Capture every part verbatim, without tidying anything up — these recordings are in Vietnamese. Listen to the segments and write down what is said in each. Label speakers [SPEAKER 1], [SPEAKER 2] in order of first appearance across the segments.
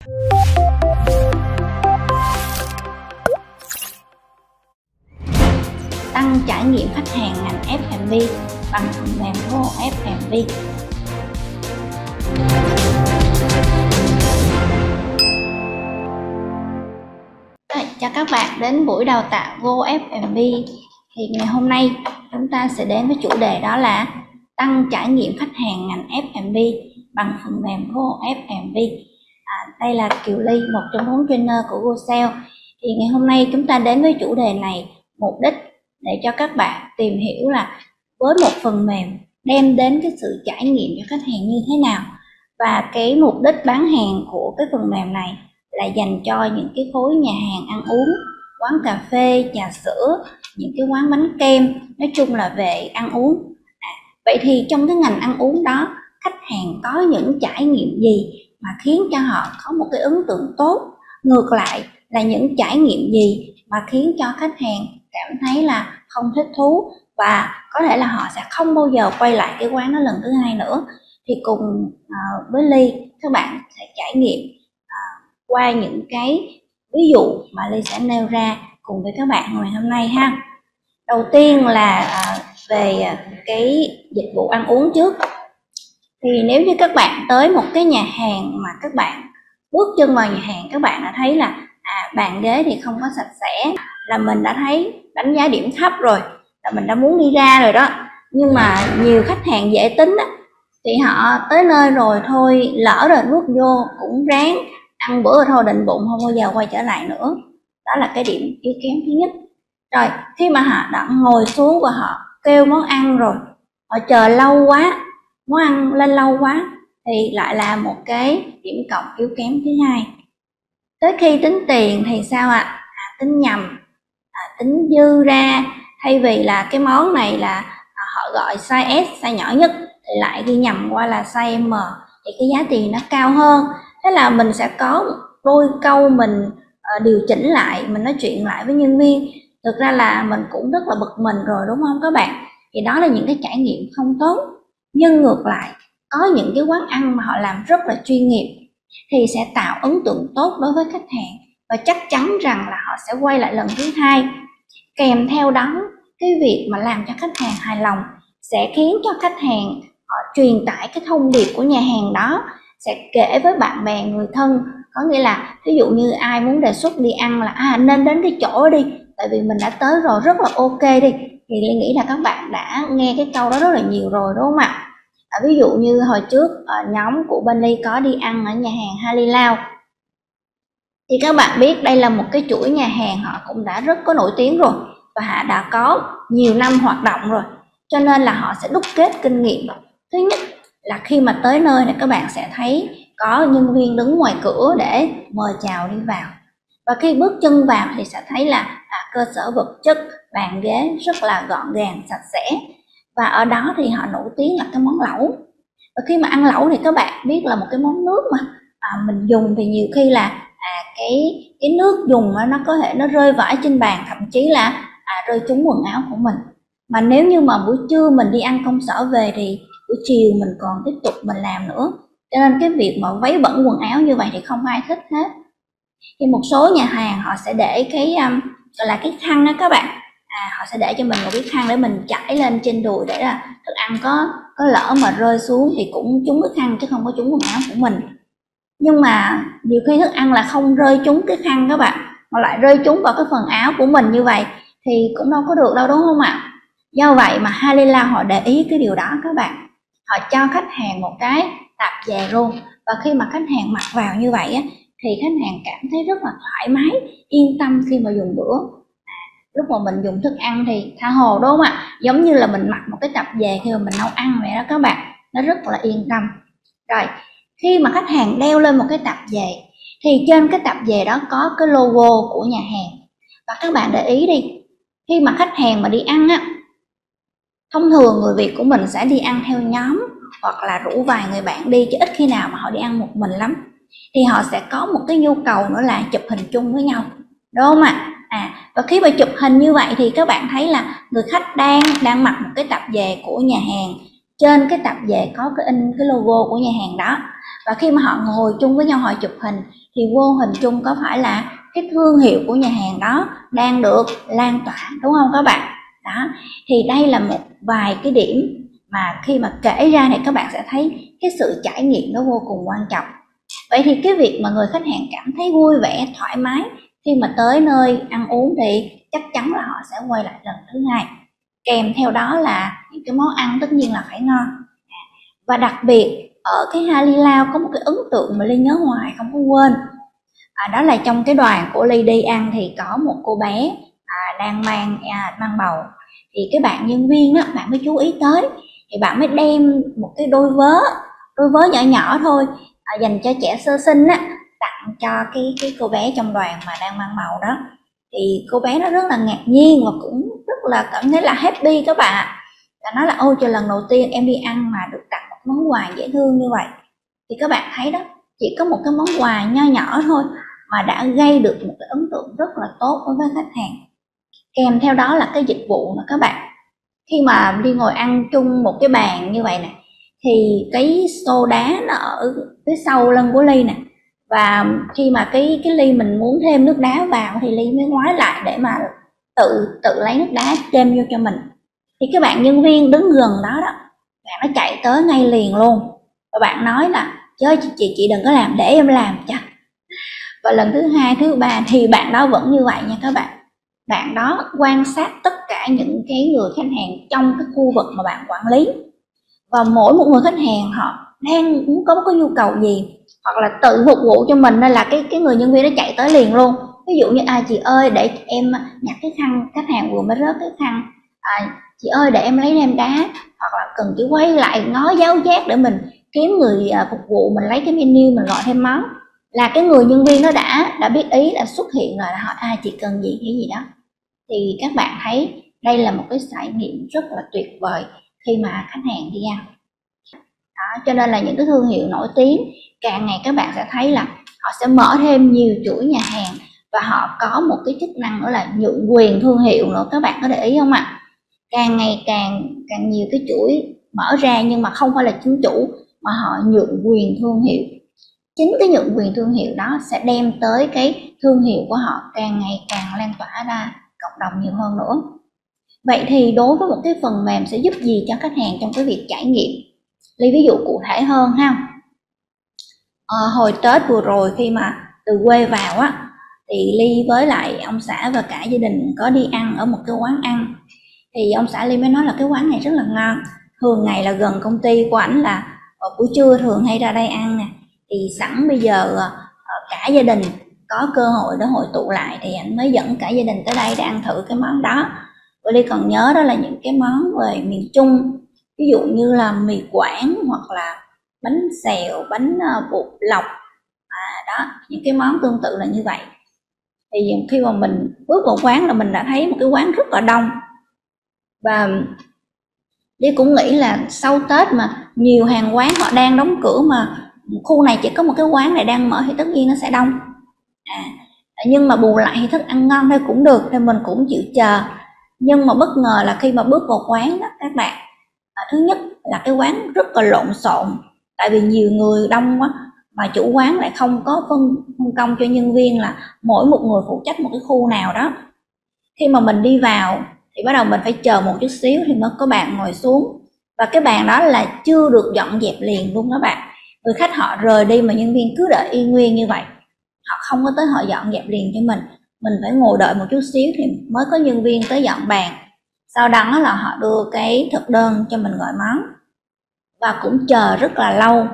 [SPEAKER 1] Tăng trải nghiệm khách hàng ngành ép and bê bằng phần mềm Go ép and bê. Chào các bạn đến buổi đào tạo Go ép and bê. Thì ngày hôm nay chúng ta sẽ đến với chủ đề đó là tăng trải nghiệm khách hàng ngành ép and bê bằng phần mềm Go ép and bê. À, đây là Kiều Ly, một trong bốn trainer của GoSale. Thì ngày hôm nay chúng ta đến với chủ đề này mục đích để cho các bạn tìm hiểu là với một phần mềm đem đến cái sự trải nghiệm cho khách hàng như thế nào, và cái mục đích bán hàng của cái phần mềm này là dành cho những cái khối nhà hàng ăn uống, quán cà phê, trà sữa, những cái quán bánh kem, nói chung là về ăn uống. À, vậy thì trong cái ngành ăn uống đó, khách hàng có những trải nghiệm gì mà khiến cho họ có một cái ấn tượng tốt? Ngược lại là những trải nghiệm gì mà khiến cho khách hàng cảm thấy là không thích thú và có thể là họ sẽ không bao giờ quay lại cái quán đó lần thứ hai nữa? Thì cùng uh, với Ly, các bạn sẽ trải nghiệm uh, qua những cái ví dụ mà Ly sẽ nêu ra cùng với các bạn ngày hôm nay ha. Đầu tiên là uh, về uh, cái dịch vụ ăn uống trước. Thì nếu như các bạn tới một cái nhà hàng mà các bạn bước chân vào nhà hàng, các bạn đã thấy là à, bàn ghế thì không có sạch sẽ, là mình đã thấy đánh giá điểm thấp rồi, là mình đã muốn đi ra rồi đó. Nhưng mà nhiều khách hàng dễ tính đó, thì họ tới nơi rồi thôi, lỡ rồi bước vô cũng ráng ăn bữa thôi định bụng, không bao giờ quay trở lại nữa. Đó là cái điểm yếu kém thứ nhất. Rồi khi mà họ đã ngồi xuống và họ kêu món ăn rồi, họ chờ lâu quá, món ăn lên lâu quá, thì lại là một cái điểm cộng yếu kém thứ hai. Tới khi tính tiền thì sao ạ? À? À, tính nhầm, à, tính dư ra, thay vì là cái món này là à, họ gọi size S, size nhỏ nhất, thì lại ghi nhầm qua là size M, thì cái giá tiền nó cao hơn. Thế là mình sẽ có đôi câu mình uh, điều chỉnh lại, mình nói chuyện lại với nhân viên. Thực ra là mình cũng rất là bực mình rồi, đúng không các bạn? Thì đó là những cái trải nghiệm không tốt. Nhưng ngược lại, có những cái quán ăn mà họ làm rất là chuyên nghiệp thì sẽ tạo ấn tượng tốt đối với khách hàng, và chắc chắn rằng là họ sẽ quay lại lần thứ hai. Kèm theo đó, cái việc mà làm cho khách hàng hài lòng sẽ khiến cho khách hàng họ truyền tải cái thông điệp của nhà hàng đó, sẽ kể với bạn bè người thân. Có nghĩa là ví dụ như ai muốn đề xuất đi ăn là à, nên đến cái chỗ đi, tại vì mình đã tới rồi, rất là ok đi. Thì Ly nghĩ là các bạn đã nghe cái câu đó rất là nhiều rồi, đúng không ạ? À, ví dụ như hồi trước nhóm của bên Ly có đi ăn ở nhà hàng Halilao, thì các bạn biết đây là một cái chuỗi nhà hàng họ cũng đã rất có nổi tiếng rồi, và họ đã có nhiều năm hoạt động rồi, cho nên là họ sẽ đúc kết kinh nghiệm. Thứ nhất là khi mà tới nơi này, các bạn sẽ thấy có nhân viên đứng ngoài cửa để mời chào đi vào, và khi bước chân vào thì sẽ thấy là à, cơ sở vật chất, bàn ghế rất là gọn gàng, sạch sẽ. Và ở đó thì họ nổi tiếng là cái món lẩu. Và khi mà ăn lẩu thì các bạn biết là một cái món nước mà à, mình dùng thì nhiều khi là à, cái cái nước dùng mà nó có thể nó rơi vãi trên bàn, thậm chí là à, rơi trúng quần áo của mình. Mà nếu như mà buổi trưa mình đi ăn công sở về thì buổi chiều mình còn tiếp tục mình làm nữa, cho nên cái việc mà váy bẩn quần áo như vậy thì không ai thích hết. Thì một số nhà hàng họ sẽ để cái um, gọi là cái khăn đó các bạn, à, họ sẽ để cho mình một cái khăn để mình trải lên trên đùi, để là thức ăn có có lỡ mà rơi xuống thì cũng trúng cái khăn chứ không có trúng quần áo của mình. Nhưng mà nhiều khi thức ăn là không rơi trúng cái khăn các bạn, mà lại rơi trúng vào cái phần áo của mình như vậy thì cũng đâu có được đâu, đúng không ạ? Do vậy mà Halilao họ để ý cái điều đó các bạn. Họ cho khách hàng một cái tạp dề luôn, và khi mà khách hàng mặc vào như vậy á, thì khách hàng cảm thấy rất là thoải mái, yên tâm khi mà dùng bữa. À, lúc mà mình dùng thức ăn thì tha hồ, đúng không ạ? Giống như là mình mặc một cái tạp dề khi mà mình nấu ăn vậy đó các bạn, nó rất là yên tâm. Rồi khi mà khách hàng đeo lên một cái tạp dề thì trên cái tạp dề đó có cái logo của nhà hàng. Và các bạn để ý đi, khi mà khách hàng mà đi ăn á, thông thường người Việt của mình sẽ đi ăn theo nhóm, hoặc là rủ vài người bạn đi, chứ ít khi nào mà họ đi ăn một mình lắm. Thì họ sẽ có một cái nhu cầu nữa là chụp hình chung với nhau, đúng không ạ? À, và khi mà chụp hình như vậy thì các bạn thấy là người khách đang đang mặc một cái tạp dề của nhà hàng, trên cái tạp dề có cái in cái logo của nhà hàng đó. Và khi mà họ ngồi chung với nhau họ chụp hình thì vô hình chung có phải là cái thương hiệu của nhà hàng đó đang được lan tỏa, đúng không các bạn? Đó, thì đây là một vài cái điểm mà khi mà kể ra thì các bạn sẽ thấy cái sự trải nghiệm nó vô cùng quan trọng. Vậy thì cái việc mà người khách hàng cảm thấy vui vẻ, thoải mái khi mà tới nơi ăn uống thì chắc chắn là họ sẽ quay lại lần thứ hai. Kèm theo đó là những cái món ăn tất nhiên là phải ngon. Và đặc biệt ở cái Hai Lao có một cái ấn tượng mà Ly nhớ hoài không có quên. À, đó là trong cái đoàn của Ly đi ăn thì có một cô bé à, đang mang à, mang bầu. Thì cái bạn nhân viên đó, bạn mới chú ý tới, thì bạn mới đem một cái đôi vớ, đôi vớ nhỏ nhỏ thôi, à, dành cho trẻ sơ sinh á, tặng cho cái cái cô bé trong đoàn mà đang mang bầu đó. Thì cô bé nó rất là ngạc nhiên và cũng rất là cảm thấy là happy các bạn ạ. Và nói là ôi trời, lần đầu tiên em đi ăn mà được tặng một món quà dễ thương như vậy. Thì các bạn thấy đó, chỉ có một cái món quà nho nhỏ thôi mà đã gây được một cái ấn tượng rất là tốt đối với khách hàng. Kèm theo đó là cái dịch vụ mà các bạn, khi mà đi ngồi ăn chung một cái bàn như vậy nè, thì cái xô đá nó ở phía sau lưng của Ly nè, và khi mà cái cái ly mình muốn thêm nước đá vào thì Ly mới ngoái lại để mà tự tự lấy nước đá thêm vô cho mình. Thì cái bạn nhân viên đứng gần đó đó, bạn nó chạy tới ngay liền luôn, và bạn nói là chứ chị, chị chị đừng có làm, để em làm cho. Và lần thứ hai, thứ ba thì bạn đó vẫn như vậy nha các bạn. Bạn đó quan sát tất cả những cái người khách hàng trong cái khu vực mà bạn quản lý, và mỗi một người khách hàng họ đang muốn có một cái nhu cầu gì hoặc là tự phục vụ cho mình, nên là cái cái người nhân viên đó chạy tới liền luôn. Ví dụ như à chị ơi để em nhặt cái khăn, khách hàng vừa mới rớt cái khăn, à, chị ơi để em lấy thêm đá, hoặc là cần chỉ quay lại ngó giáo giác để mình kiếm người à, phục vụ, mình lấy cái menu mình gọi thêm món, là cái người nhân viên nó đã đã biết ý, đã xuất hiện rồi, là hỏi à chị cần gì cái gì đó. Thì các bạn thấy đây là một cái trải nghiệm rất là tuyệt vời khi mà khách hàng đi ăn đó. Cho nên là những cái thương hiệu nổi tiếng càng ngày các bạn sẽ thấy là họ sẽ mở thêm nhiều chuỗi nhà hàng, và họ có một cái chức năng nữa là nhượng quyền thương hiệu nữa. Các bạn có để ý không ạ? Càng ngày càng càng nhiều cái chuỗi mở ra, nhưng mà không phải là chính chủ mà họ nhượng quyền thương hiệu. Chính cái nhượng quyền thương hiệu đó sẽ đem tới cái thương hiệu của họ càng ngày càng lan tỏa ra cộng đồng nhiều hơn nữa. Vậy thì đối với một cái phần mềm sẽ giúp gì cho khách hàng trong cái việc trải nghiệm? Ly ví dụ cụ thể hơn ha. À, hồi Tết vừa rồi khi mà từ quê vào á, thì Ly với lại ông xã và cả gia đình có đi ăn ở một cái quán ăn. Thì ông xã Ly mới nói là cái quán này rất là ngon. Thường ngày là gần công ty của ảnh, là ở buổi trưa thường hay ra đây ăn nè. Thì sẵn bây giờ cả gia đình có cơ hội để hội tụ lại, thì ảnh mới dẫn cả gia đình tới đây để ăn thử cái món đó. Và Ly còn nhớ đó là những cái món về miền Trung, ví dụ như là mì Quảng, hoặc là bánh xèo, bánh bột lọc, à, đó, những cái món tương tự là như vậy. Thì khi mà mình bước vào quán là mình đã thấy một cái quán rất là đông, và Ly cũng nghĩ là sau Tết mà nhiều hàng quán họ đang đóng cửa, mà khu này chỉ có một cái quán này đang mở thì tất nhiên nó sẽ đông. À, nhưng mà bù lại thì thức ăn ngon thôi cũng được, thì mình cũng chịu chờ. Nhưng mà bất ngờ là khi mà bước vào quán đó các bạn, à, thứ nhất là cái quán rất là lộn xộn, tại vì nhiều người đông quá, mà chủ quán lại không có phân, phân công cho nhân viên là mỗi một người phụ trách một cái khu nào đó. Khi mà mình đi vào thì bắt đầu mình phải chờ một chút xíu thì mới có bàn ngồi xuống, và cái bàn đó là chưa được dọn dẹp liền luôn các bạn. Người khách họ rời đi mà nhân viên cứ đợi y nguyên như vậy, họ không có tới họ dọn dẹp liền cho mình, mình phải ngồi đợi một chút xíu thì mới có nhân viên tới dọn bàn. Sau đó là họ đưa cái thực đơn cho mình gọi món, và cũng chờ rất là lâu.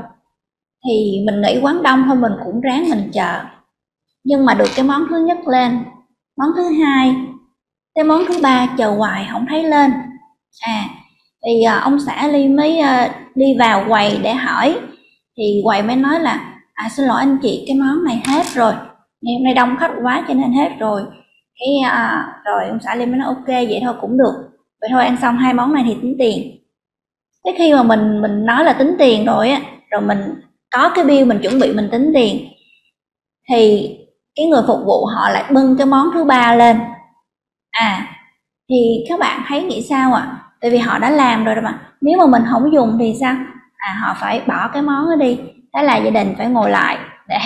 [SPEAKER 1] Thì mình nghĩ quán đông thôi mình cũng ráng mình chờ, nhưng mà được cái món thứ nhất lên, món thứ hai, cái món thứ ba chờ hoài không thấy lên. À thì à, ông xã Ly mới à, đi vào quầy để hỏi, thì quầy mới nói là à xin lỗi anh chị, cái món này hết rồi, ngày hôm nay đông khách quá cho nên hết rồi. Cái à, rồi ông xã Ly mới nói ok vậy thôi cũng được, vậy thôi ăn xong hai món này thì tính tiền. Thế khi mà mình mình nói là tính tiền rồi á, rồi mình có cái bill mình chuẩn bị mình tính tiền, thì cái người phục vụ họ lại bưng cái món thứ ba lên. À thì các bạn thấy nghĩ sao ạ? À? Tại vì họ đã làm rồi mà, nếu mà mình không dùng thì sao? À họ phải bỏ cái món đó đi, thế là gia đình phải ngồi lại để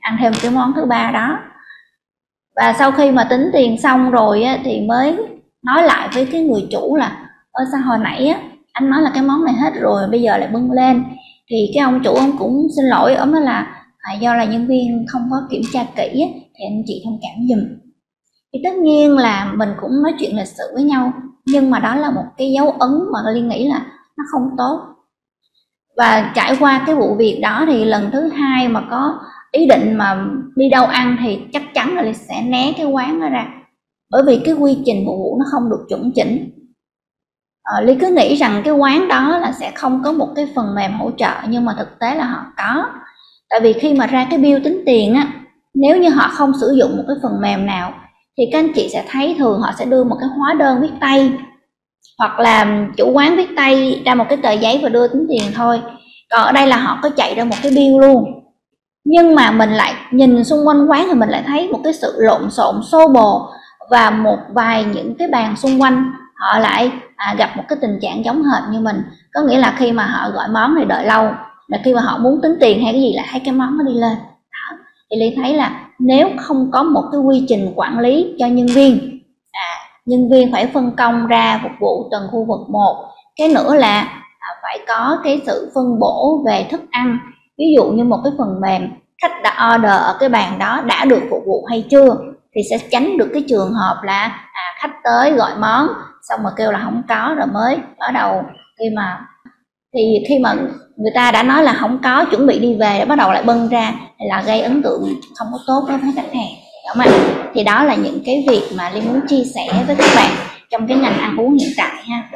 [SPEAKER 1] ăn thêm cái món thứ ba đó. Và sau khi mà tính tiền xong rồi á, thì mới nói lại với cái người chủ là ơ sao hồi nãy á, anh nói là cái món này hết rồi bây giờ lại bưng lên. Thì cái ông chủ ông cũng xin lỗi, ông nói là à, do là nhân viên không có kiểm tra kỹ á, thì anh chị thông cảm giùm. Thì tất nhiên là mình cũng nói chuyện lịch sự với nhau, nhưng mà đó là một cái dấu ấn mà Liên nghĩ là nó không tốt. Và trải qua cái vụ việc đó thì lần thứ hai mà có ý định mà đi đâu ăn thì chắc chắn là Liên sẽ né cái quán đó ra, bởi vì cái quy trình phục vụ nó không được chuẩn chỉnh. à, Liên cứ nghĩ rằng cái quán đó là sẽ không có một cái phần mềm hỗ trợ, nhưng mà thực tế là họ có. Tại vì khi mà ra cái bill tính tiền á, nếu như họ không sử dụng một cái phần mềm nào thì các anh chị sẽ thấy thường họ sẽ đưa một cái hóa đơn viết tay, hoặc là chủ quán viết tay ra một cái tờ giấy và đưa tính tiền thôi. Còn ở đây là họ có chạy ra một cái bill luôn. Nhưng mà mình lại nhìn xung quanh quán thì mình lại thấy một cái sự lộn xộn xô bồ, và một vài những cái bàn xung quanh họ lại à, gặp một cái tình trạng giống hệt như mình. Có nghĩa là khi mà họ gọi món thì đợi lâu, là khi mà họ muốn tính tiền hay cái gì là hai cái món nó đi lên đó. Thì Ly thấy là nếu không có một cái quy trình quản lý cho nhân viên, à, nhân viên phải phân công ra phục vụ từng khu vực một. Cái nữa là à, phải có cái sự phân bổ về thức ăn. Ví dụ như một cái phần mềm khách đã order ở cái bàn đó đã được phục vụ hay chưa, thì sẽ tránh được cái trường hợp là à, khách tới gọi món xong mà kêu là không có, rồi mới bắt đầu khi mà thì khi mà người ta đã nói là không có, chuẩn bị đi về, bắt đầu lại bưng ra, thì là gây ấn tượng không có tốt đối với khách hàng, đúng không ạ? Thì đó là những cái việc mà Liên muốn chia sẻ với các bạn trong cái ngành ăn uống hiện tại ha.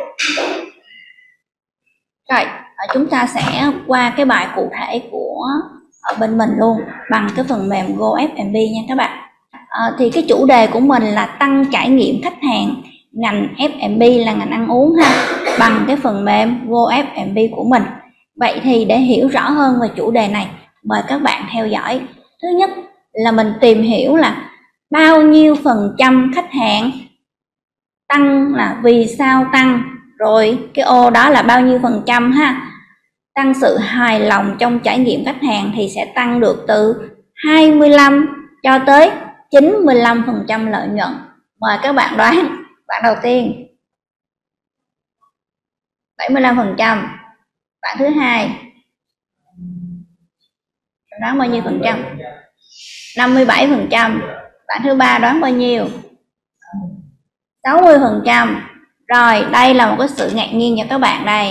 [SPEAKER 1] Rồi chúng ta sẽ qua cái bài cụ thể của ở bên mình luôn bằng cái phần mềm GoFMB nha các bạn. À, thì cái chủ đề của mình là tăng trải nghiệm khách hàng ngành ép em bê là ngành ăn uống ha, bằng cái phần mềm GoFMB của mình. Vậy thì để hiểu rõ hơn về chủ đề này, mời các bạn theo dõi. Thứ nhất là mình tìm hiểu là bao nhiêu phần trăm khách hàng tăng, là vì sao tăng, rồi cái ô đó là bao nhiêu phần trăm ha. Tăng sự hài lòng trong trải nghiệm khách hàng thì sẽ tăng được từ hai mươi lăm cho tới chín mươi lăm phần trăm lợi nhuận. Mời các bạn đoán. Bạn đầu tiên bảy mươi lăm phần trăm, bạn thứ hai đoán bao nhiêu phần trăm? năm mươi bảy phần trăm. Bạn thứ ba đoán bao nhiêu? sáu mươi phần trăm. Rồi đây là một cái sự ngạc nhiên cho các bạn đây.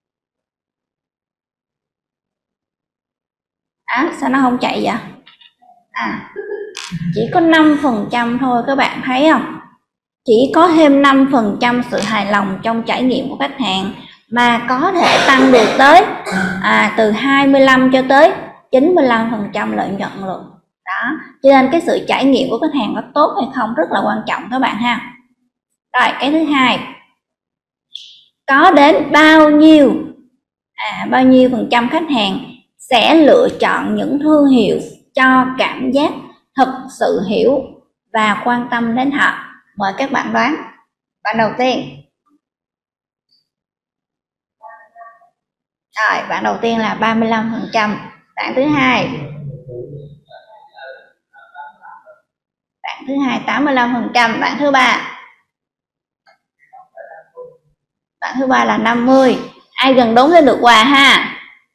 [SPEAKER 1] À, sao nó không chạy vậy? À, chỉ có năm phần trăm thôi, các bạn thấy không? Chỉ có thêm năm phần trăm sự hài lòng trong trải nghiệm của khách hàng mà có thể tăng được tới à, từ hai mươi lăm cho tới chín mươi lăm phần trăm lợi nhuận luôn. Đó, cho nên cái sự trải nghiệm của khách hàng có tốt hay không rất là quan trọng các bạn ha. Rồi cái thứ hai, có đến bao nhiêu à, bao nhiêu phần trăm khách hàng sẽ lựa chọn những thương hiệu cho cảm giác thật sự hiểu và quan tâm đến họ. Mời các bạn đoán. Bạn đầu tiên. Rồi, bạn đầu tiên là ba mươi lăm phần trăm. Bạn thứ hai. Bạn thứ hai tám mươi lăm phần trăm. Bạn thứ ba. Bạn thứ ba là năm mươi. Ai gần đúng sẽ được quà ha.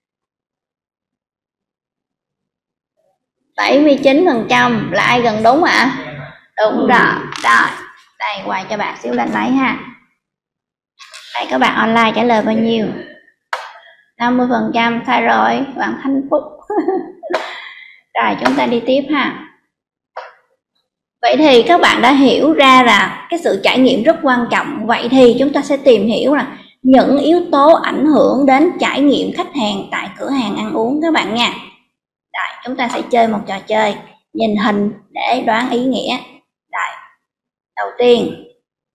[SPEAKER 1] bảy mươi chín phần trăm là ai gần đúng ạ? À? Đúng rồi. Rồi, đây quay cho bạn xíu lên máy ha. Đây các bạn online trả lời bao nhiêu? năm mươi phần trăm sai rồi, bạn Thanh Phúc. Rồi chúng ta đi tiếp ha. Vậy thì các bạn đã hiểu ra là cái sự trải nghiệm rất quan trọng. Vậy thì chúng ta sẽ tìm hiểu là những yếu tố ảnh hưởng đến trải nghiệm khách hàng tại cửa hàng ăn uống các bạn nha. Rồi chúng ta sẽ chơi một trò chơi nhìn hình để đoán ý nghĩa. Rồi, đầu tiên,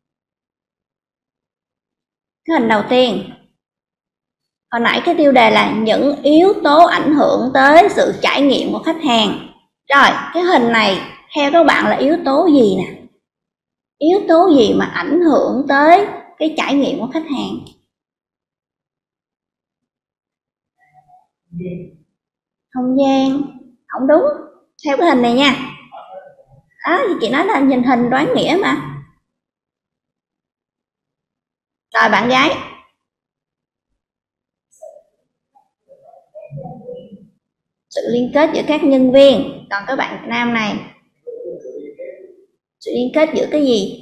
[SPEAKER 1] cái hình đầu tiên, hồi nãy cái tiêu đề là những yếu tố ảnh hưởng tới sự trải nghiệm của khách hàng. Rồi cái hình này theo các bạn là yếu tố gì nè? Yếu tố gì mà ảnh hưởng tới cái trải nghiệm của khách hàng? Không gian. Không đúng. theo cái hình này nha. Đó, thì chị nói là nhìn hình đoán nghĩa mà. Rồi bạn gái. Sự liên kết giữa các nhân viên. Còn các bạn nam này, sự liên kết giữa cái gì?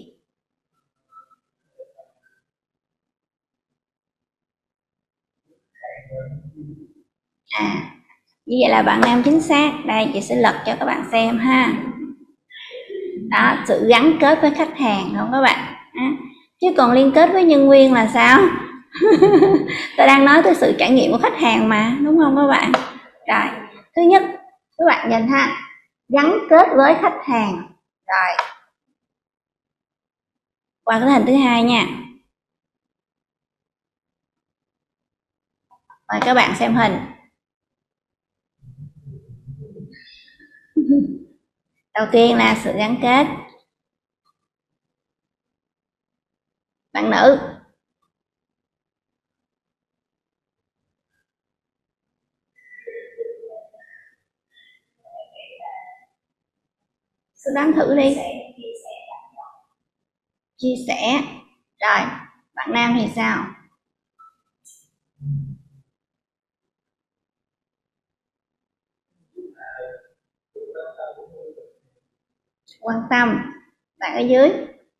[SPEAKER 1] À, như vậy là bạn nam chính xác. Đây chị sẽ lật cho các bạn xem ha. Đó, sự gắn kết với khách hàng không các bạn? À, chứ còn liên kết với nhân viên là sao? Tôi đang nói tới sự trải nghiệm của khách hàng mà, đúng không các bạn? Rồi, thứ nhất các bạn nhìn ha, gắn kết với khách hàng. Rồi, qua cái hình thứ hai nha. Mời các bạn xem hình. Đầu tiên là sự gắn kết. Bạn nữ. Cứ đoán thử đi. Chia sẻ. Rồi, bạn nam thì sao? Quan tâm. Bạn ở dưới.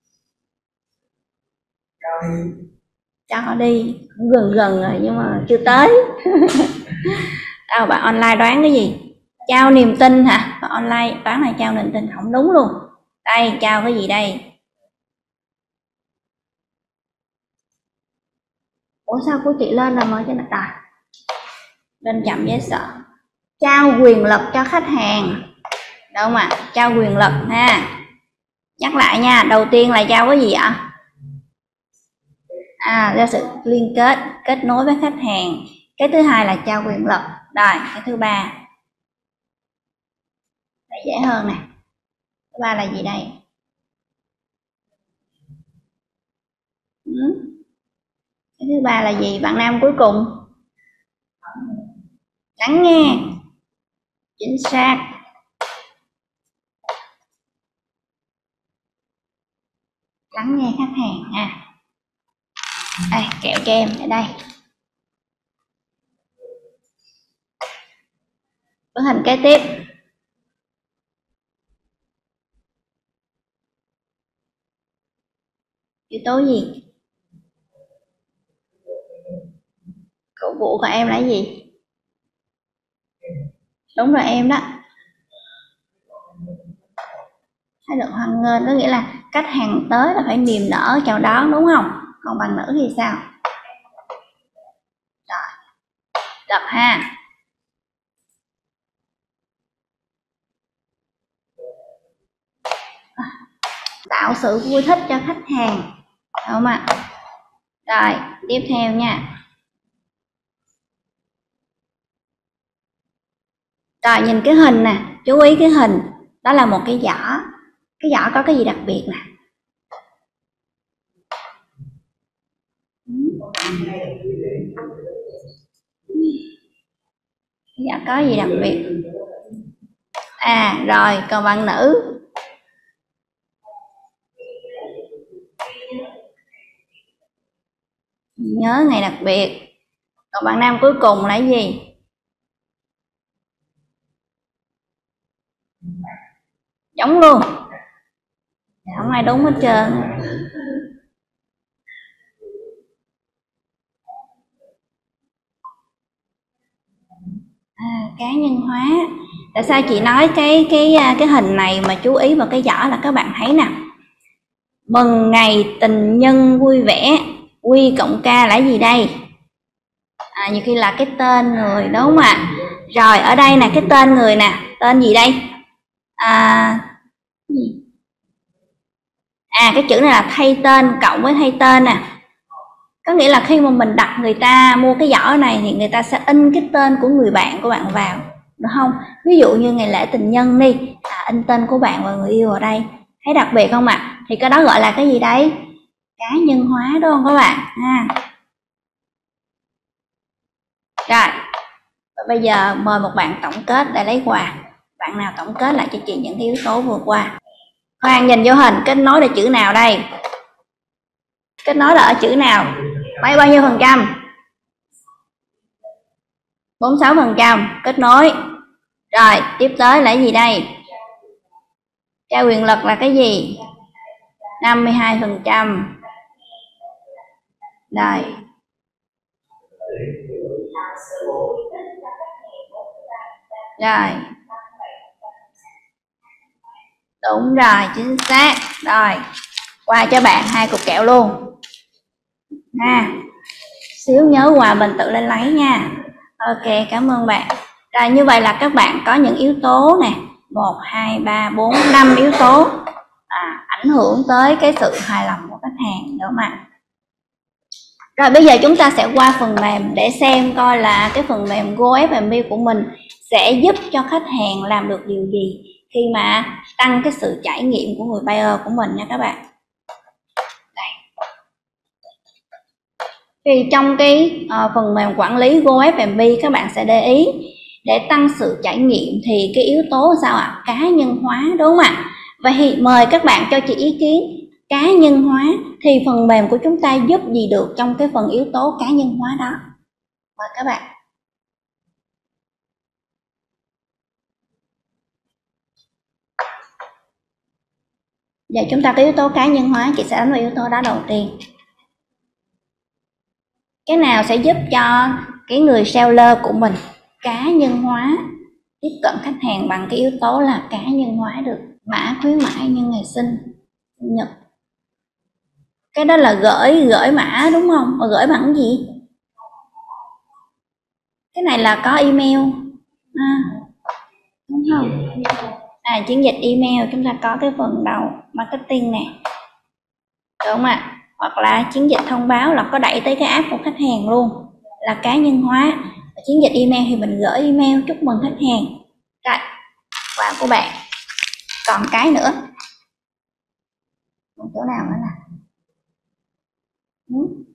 [SPEAKER 1] Cho họ đi. Cũng gần gần rồi nhưng mà chưa tới. Đâu, bạn online đoán cái gì? Trao niềm tin hả? Bạn online đoán này trao niềm tin không đúng luôn. Đây, trao cái gì đây? Ủa sao của chị lên là mới cho nè à? Lên chậm dễ sợ. Trao quyền lực cho khách hàng. Đâu mà, trao quyền lực ha. Nhắc lại nha, đầu tiên là trao cái gì ạ? À, ra sự liên kết, kết nối với khách hàng. Cái thứ hai là trao quyền lực. Rồi, cái thứ ba. Đây dễ hơn nè. Thứ ba là gì đây? Ừ. Cái thứ ba là gì? Bạn nam cuối cùng. Lắng nghe. Chính xác. Lắng nghe khách hàng ha. Đây, kẹo cho em ở đây. Bức hình kế tiếp. Yếu tố gì? Cổ vũ của em là gì? Đúng rồi em đó. Thái độ hoan nghênh có nghĩa là khách hàng tới là phải niềm nở chào đón đúng không? Còn bạn nữ thì sao? Rồi, đọc ha. Tạo sự vui thích cho khách hàng, đúng không ạ? Rồi, tiếp theo nha. Rồi, nhìn cái hình nè, chú ý cái hình, đó là một cái giỏ. Cái giỏ có cái gì đặc biệt nè? Cái giỏ có gì đặc biệt? À, rồi, còn bạn nữ. Nhớ ngày đặc biệt. Còn bạn nam cuối cùng là cái gì? Giống luôn. Không ai đúng hết trơn. À, cá nhân hóa. Tại sao chị nói cái cái cái hình này mà chú ý vào cái giỏ là các bạn thấy nè. Mừng ngày tình nhân vui vẻ. Quy cộng ca là gì đây? À, nhiều khi là cái tên người đúng không ạ? Rồi ở đây nè, cái tên người nè, tên gì đây? À, à cái chữ này là thay tên cộng với thay tên nè. Có nghĩa là khi mà mình đặt người ta mua cái giỏ này thì người ta sẽ in cái tên của người bạn của bạn vào, đúng không? Ví dụ như ngày lễ tình nhân đi, à, in tên của bạn và người yêu ở đây. Thấy đặc biệt không ạ? À? Thì cái đó gọi là cái gì đấy? Cá nhân hóa đúng không các bạn? Ha. Rồi, và bây giờ mời một bạn tổng kết để lấy quà. Bạn nào tổng kết lại cho chị những cái yếu tố vừa qua. Khoan, nhìn vô hình, kết nối là chữ nào đây? Kết nối là ở chữ nào? Mấy bao nhiêu phần trăm? bốn mươi sáu phần trăm kết nối. Rồi, tiếp tới là gì đây? Trao quyền lực là cái gì? năm mươi hai phần trăm. Rồi. Rồi. Đúng rồi, chính xác. Rồi, qua cho bạn hai cục kẹo luôn ha. Xíu nhớ quà mình tự lên lấy nha. Ok, cảm ơn bạn. Rồi, như vậy là các bạn có những yếu tố nè, một, hai, ba, bốn, năm yếu tố à, ảnh hưởng tới cái sự hài lòng của khách hàng, đúng không ạ? Rồi bây giờ chúng ta sẽ qua phần mềm để xem coi là cái phần mềm GoFMB của mình sẽ giúp cho khách hàng làm được điều gì khi mà tăng cái sự trải nghiệm của người buyer của mình nha các bạn. Đây. Thì trong cái uh, phần mềm quản lý GoFMB các bạn sẽ để ý để tăng sự trải nghiệm thì cái yếu tố sao ạ? À? Cá nhân hóa, đúng không ạ? Vậy thì mời các bạn cho chị ý kiến cá nhân hóa thì phần mềm của chúng ta giúp gì được trong cái phần yếu tố cá nhân hóa đó. Mời các bạn. Giờ chúng ta có yếu tố cá nhân hóa, chị sẽ đánh vào yếu tố đó đầu tiên. Cái nào sẽ giúp cho cái người seller của mình cá nhân hóa, tiếp cận khách hàng bằng cái yếu tố là cá nhân hóa được. Mã khuyến mãi nhân ngày sinh, sinh nhật. Cái đó là gửi gửi mã đúng không? Mà gửi bằng cái gì? Cái này là có email à, đúng không? À, chiến dịch email chúng ta có cái phần đầu marketing nè, đúng không ạ? Hoặc là chiến dịch thông báo là có đẩy tới cái app của khách hàng luôn, là cá nhân hóa. Và chiến dịch email thì mình gửi email chúc mừng khách hàng. Rồi, quà của bạn. Còn cái nữa, một chỗ nào nữa nè, ừ.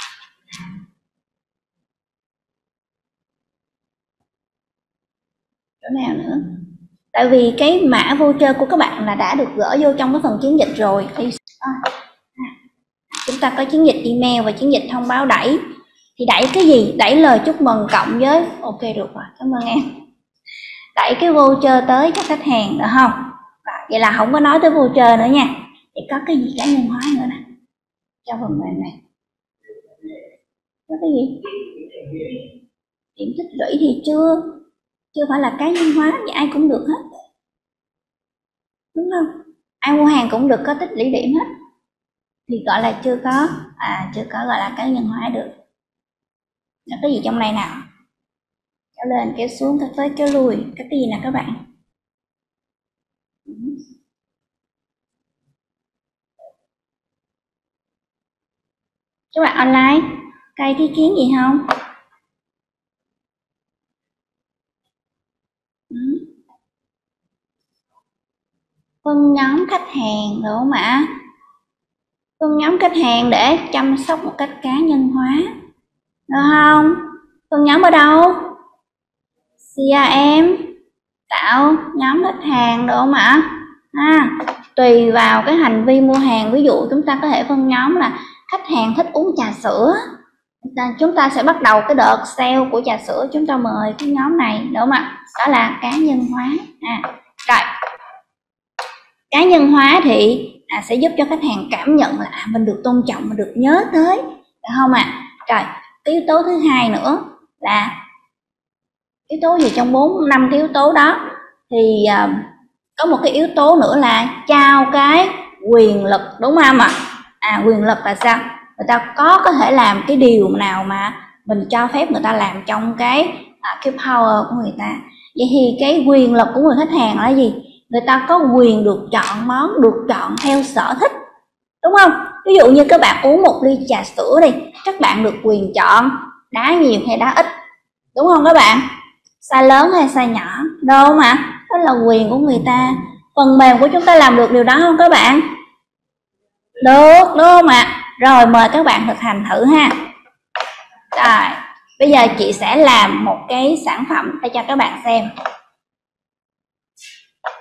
[SPEAKER 1] chỗ nào nữa? Tại vì cái mã voucher của các bạn là đã được gửi vô trong cái phần chiến dịch rồi. Thì à, chúng ta có chiến dịch email và chiến dịch thông báo đẩy. Thì đẩy cái gì? Đẩy lời chúc mừng cộng với ok được rồi, cảm ơn em. Đẩy cái voucher tới cho khách hàng được không? À, vậy là không có nói tới voucher nữa nha. Thì có cái gì cá nhân hóa nữa nè cho phần mềm này? Có cái gì? Điểm tích lũy thì chưa chưa phải là cá nhân hóa, thì ai cũng được hết, đúng không? Ai mua hàng cũng được có tích lũy điểm hết, thì gọi là chưa có à chưa có gọi là cá nhân hóa được. Nó cái gì trong này nào? Kéo lên kéo xuống kéo tới kéo lui, cái gì nè các bạn? Các bạn online cây cái kiến gì không? Phân nhóm khách hàng đúng không ạ? Phân nhóm khách hàng để chăm sóc một cách cá nhân hóa, được không? Phân nhóm ở đâu? xê rờ em, tạo nhóm khách hàng được không ạ? À, tùy vào cái hành vi mua hàng, ví dụ chúng ta có thể phân nhóm là khách hàng thích uống trà sữa, chúng ta sẽ bắt đầu cái đợt sale của trà sữa, chúng ta mời cái nhóm này, đúng không ạ? Đó là cá nhân hóa. À, rồi cá nhân hóa thì à, sẽ giúp cho khách hàng cảm nhận là à, mình được tôn trọng, mình được nhớ tới, được không ạ? À? Rồi cái yếu tố thứ hai nữa là yếu tố gì trong bốn năm cái yếu tố đó thì uh, có một cái yếu tố nữa là trao cái quyền lực, đúng không ạ? À, quyền lực là sao? Người ta có có thể làm cái điều nào mà mình cho phép người ta làm trong cái à, cái power của người ta. Vậy thì cái quyền lực của người khách hàng là gì? Người ta có quyền được chọn món, được chọn theo sở thích, đúng không? Ví dụ như các bạn uống một ly trà sữa đi, các bạn được quyền chọn đá nhiều hay đá ít, đúng không các bạn? Size lớn hay size nhỏ, đâu mà đó là quyền của người ta. Phần mềm của chúng ta làm được điều đó không các bạn? Được, đúng không ạ? Rồi mời các bạn thực hành thử ha. Rồi bây giờ chị sẽ làm một cái sản phẩm để cho các bạn xem.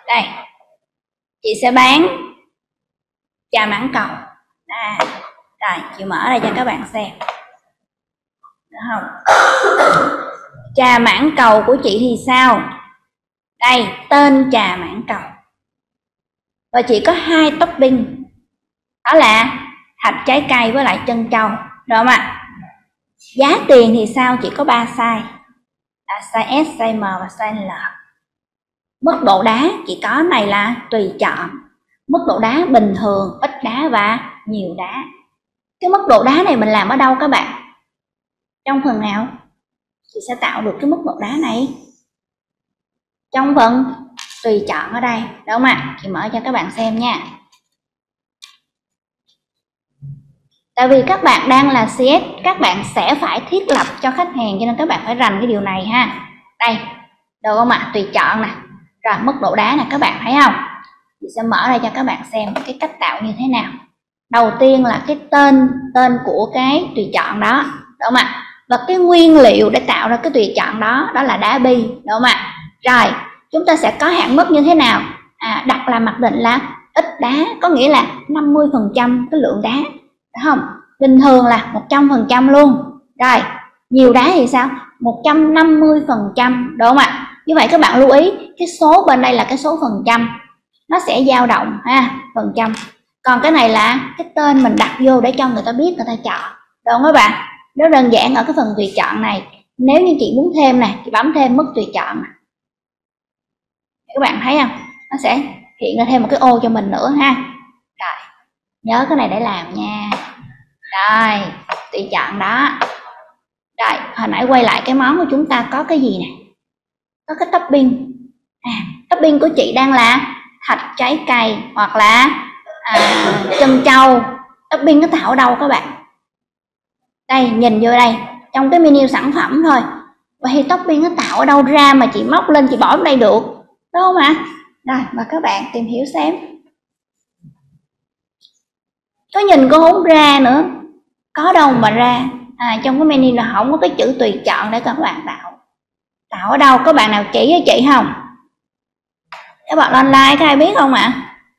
[SPEAKER 1] Đây, chị sẽ bán trà mãng cầu. À, rồi, chị mở ra cho các bạn xem. Được không? Trà mãng cầu của chị thì sao? Đây, tên trà mãng cầu. Và chị có hai topping. Đó là thạch trái cây với lại trân châu. Được không ạ? Giá tiền thì sao? Chỉ có ba size. Là size S, size M và size L. Mức độ đá chỉ có này là tùy chọn. Mức độ đá bình thường, ít đá và nhiều đá. Cái mức độ đá này mình làm ở đâu các bạn? Trong phần nào chị sẽ tạo được cái mức độ đá này? Trong phần tùy chọn ở đây, đúng không ạ? Chị mở cho các bạn xem nha. Tại vì các bạn đang là xê ét, các bạn sẽ phải thiết lập cho khách hàng, cho nên các bạn phải rành cái điều này ha. Đây, được không ạ? Tùy chọn nè. Rồi mức độ đá nè, các bạn thấy không? Chị sẽ mở ra cho các bạn xem cái cách tạo như thế nào. Đầu tiên là cái tên tên của cái tùy chọn đó, đúng không ạ? Và cái nguyên liệu để tạo ra cái tùy chọn đó, đó là đá bi, đúng không ạ? Rồi, chúng ta sẽ có hạn mức như thế nào? À, đặt là mặc định là ít đá, có nghĩa là năm mươi phần trăm cái lượng đá, đúng không? Bình thường là một trăm phần trăm luôn. Rồi, nhiều đá thì sao? một trăm năm mươi phần trăm, đúng không ạ? Như vậy các bạn lưu ý, cái số bên đây là cái số phần trăm. Nó sẽ dao động ha, phần trăm. Còn cái này là cái tên mình đặt vô để cho người ta biết, người ta chọn. Đúng không các bạn? Rất đơn giản ở cái phần tùy chọn này. Nếu như chị muốn thêm này, chị bấm thêm mức tùy chọn này. Các bạn thấy không? Nó sẽ hiện ra thêm một cái ô cho mình nữa ha. Rồi, nhớ cái này để làm nha. Rồi, tùy chọn đó. Rồi, hồi nãy quay lại cái món của chúng ta có cái gì nè? Có cái topping. À, topping của chị đang là thạch trái cây hoặc là à, trân châu. Topping nó tạo ở đâu các bạn? Đây, nhìn vô đây, trong cái menu sản phẩm thôi. Vậy topping nó tạo ở đâu ra mà chị móc lên chị bỏ ở đây được, đúng không ạ? Rồi, mà các bạn tìm hiểu xem. Có nhìn cô không ra nữa, có đâu mà ra. À, trong cái menu là không có cái chữ tùy chọn để các bạn tạo. Tạo ở đâu? Có bạn nào chỉ với chị không? Các bạn lên like có ai biết không ạ?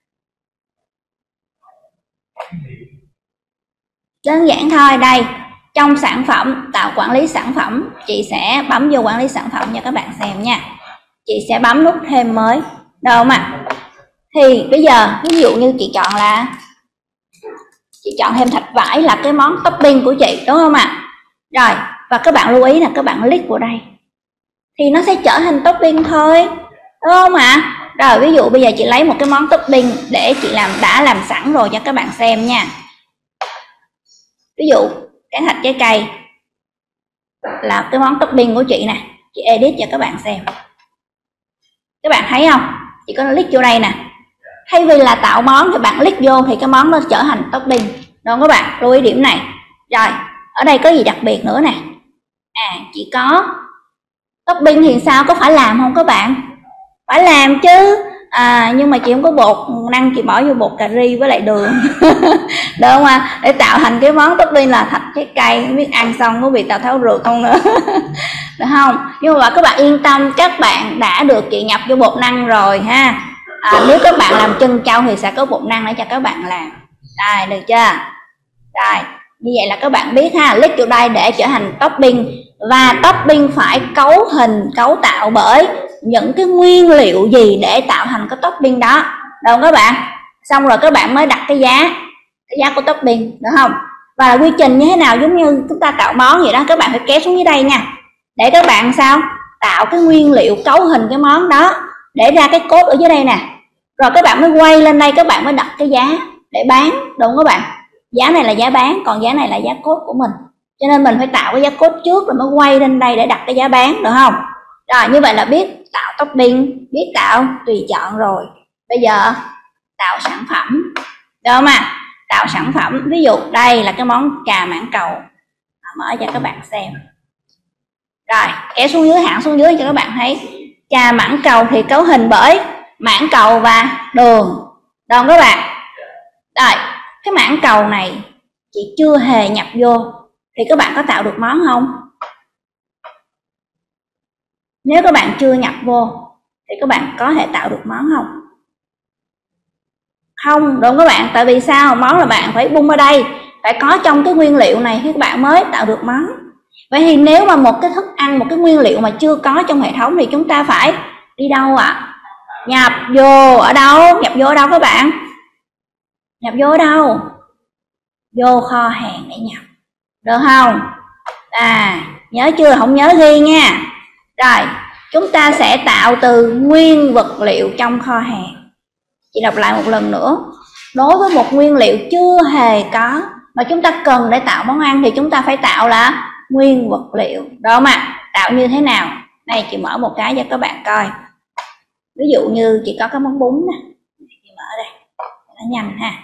[SPEAKER 1] Đơn giản thôi. Đây, trong sản phẩm, tạo quản lý sản phẩm, chị sẽ bấm vô quản lý sản phẩm cho các bạn xem nha. Chị sẽ bấm nút thêm mới, được không ạ? Thì bây giờ ví dụ như chị chọn là chị chọn thêm thạch vải là cái món topping của chị, đúng không ạ? Rồi, và các bạn lưu ý là các bạn click vào đây thì nó sẽ trở thành topping thôi, đúng không ạ? Rồi ví dụ bây giờ chị lấy một cái món topping để chị làm đã làm sẵn rồi cho các bạn xem nha. Ví dụ cái thạch trái cây là cái món topping của chị nè, chị edit cho các bạn xem. Các bạn thấy không? Chị có click vô đây nè. Thay vì là tạo món thì bạn click vô thì cái món nó trở thành topping. Đúng không các bạn? Lưu ý điểm này. Rồi, ở đây có gì đặc biệt nữa nè. À, chị có topping thì sao? Có phải làm không các bạn? Phải làm chứ. À, nhưng mà chị không có bột năng, chị bỏ vô bột cà ri với lại đường. Được không ạ? Để tạo thành cái món topping là thạch trái cây, không biết ăn xong có bị Tào Tháo rượt không nữa. Được không? Nhưng mà các bạn yên tâm, các bạn đã được chị nhập vô bột năng rồi ha. À, nếu các bạn làm trân châu thì sẽ có bột năng để cho các bạn làm. Rồi, được chưa? Rồi, như vậy là các bạn biết ha, click vô đây để trở thành topping. Và topping phải cấu hình, cấu tạo bởi những cái nguyên liệu gì để tạo thành cái topping đó. Được không các bạn? Xong rồi các bạn mới đặt cái giá, cái giá của topping, được không? Và quy trình như thế nào, giống như chúng ta tạo món vậy đó, các bạn phải kéo xuống dưới đây nha. Để các bạn sao? Tạo cái nguyên liệu cấu hình cái món đó, để ra cái code ở dưới đây nè. Rồi các bạn mới quay lên đây, các bạn mới đặt cái giá để bán, đúng không các bạn? Giá này là giá bán, còn giá này là giá code của mình. Cho nên mình phải tạo cái giá code trước rồi mới quay lên đây để đặt cái giá bán, được không? Rồi, như vậy là biết tạo topping, biết tạo tùy chọn rồi. Bây giờ tạo sản phẩm, được không ạ? À? Tạo sản phẩm, ví dụ đây là cái món trà mãng cầu. Mở cho các bạn xem. Rồi, kéo xuống dưới, hạng xuống dưới cho các bạn thấy. Trà mãng cầu thì cấu hình bởi mãng cầu và đường. Được không các bạn? Rồi, cái mãng cầu này chị chưa hề nhập vô thì các bạn có tạo được món không? Nếu các bạn chưa nhập vô thì các bạn có thể tạo được món không? Không, đúng các bạn. Tại vì sao? Món là bạn phải bung ở đây, phải có trong cái nguyên liệu này thì các bạn mới tạo được món. Vậy thì nếu mà một cái thức ăn, một cái nguyên liệu mà chưa có trong hệ thống thì chúng ta phải đi đâu ạ? À? Nhập vô ở đâu? Nhập vô ở đâu các bạn? Nhập vô ở đâu? Vô kho hàng để nhập, được không? À, nhớ chưa? Không nhớ ghi nha. Rồi, chúng ta sẽ tạo từ nguyên vật liệu trong kho hàng. Chị đọc lại một lần nữa. Đối với một nguyên liệu chưa hề có mà chúng ta cần để tạo món ăn thì chúng ta phải tạo là nguyên vật liệu. Đó không ạ? Tạo như thế nào? Đây chị mở một cái cho các bạn coi. Ví dụ như chị có cái món bún nè. Chị mở đây. Nó nhanh ha.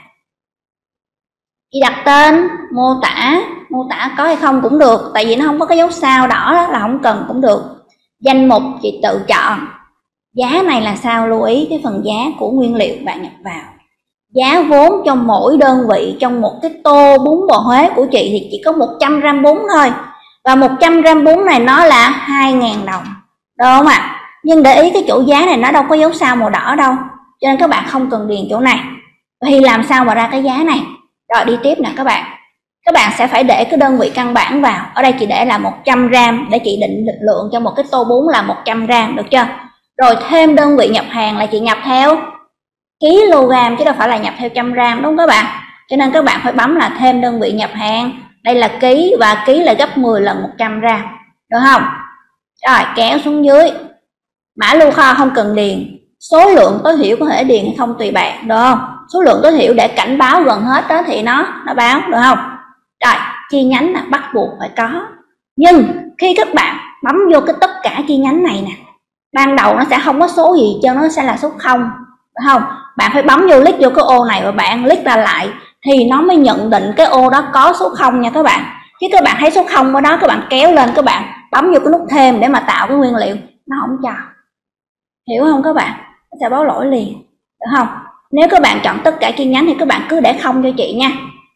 [SPEAKER 1] Chị đặt tên, mô tả, mô tả có hay không cũng được, tại vì nó không có cái dấu sao đỏ đó là không cần cũng được. Danh mục chị tự chọn. Giá này là sao? Lưu ý cái phần giá của nguyên liệu bạn nhập vào. Giá vốn cho mỗi đơn vị trong một cái tô bún bò Huế của chị thì chỉ có một trăm gam bún thôi. Và một trăm gam bún này nó là hai nghìn đồng. Đúng không ạ? À? Nhưng để ý cái chỗ giá này nó đâu có dấu sao màu đỏ đâu. Cho nên các bạn không cần điền chỗ này. Thì làm sao mà ra cái giá này? Rồi đi tiếp nè các bạn. Các bạn sẽ phải để cái đơn vị căn bản vào. Ở đây chị để là một trăm gam để chị định định lượng cho một cái tô bún là một trăm gam, được chưa? Rồi thêm đơn vị nhập hàng là chị nhập theo kg chứ đâu phải là nhập theo trăm gram, đúng không các bạn? Cho nên các bạn phải bấm là thêm đơn vị nhập hàng. Đây là ký và ký là gấp mười lần một trăm gram, được không? Rồi kéo xuống dưới. Mã lưu kho không cần điền. Số lượng tối thiểu có thể điền hay không tùy bạn, được không? Số lượng tối thiểu để cảnh báo gần hết đó thì nó nó báo, được không? Rồi chi nhánh là bắt buộc phải có. Nhưng khi các bạn bấm vô cái tất cả chi nhánh này nè, ban đầu nó sẽ không có số gì cho nó sẽ là số không, được không? Bạn phải bấm vô click vô cái ô này và bạn click ra lại thì nó mới nhận định cái ô đó có số không nha các bạn. Chứ các bạn thấy số không ở đó các bạn kéo lên, các bạn bấm vô cái nút thêm để mà tạo cái nguyên liệu, nó không cho. Hiểu không các bạn? Nó sẽ báo lỗi liền, được không? Nếu các bạn chọn tất cả chi nhánh thì các bạn cứ để không cho chị nha.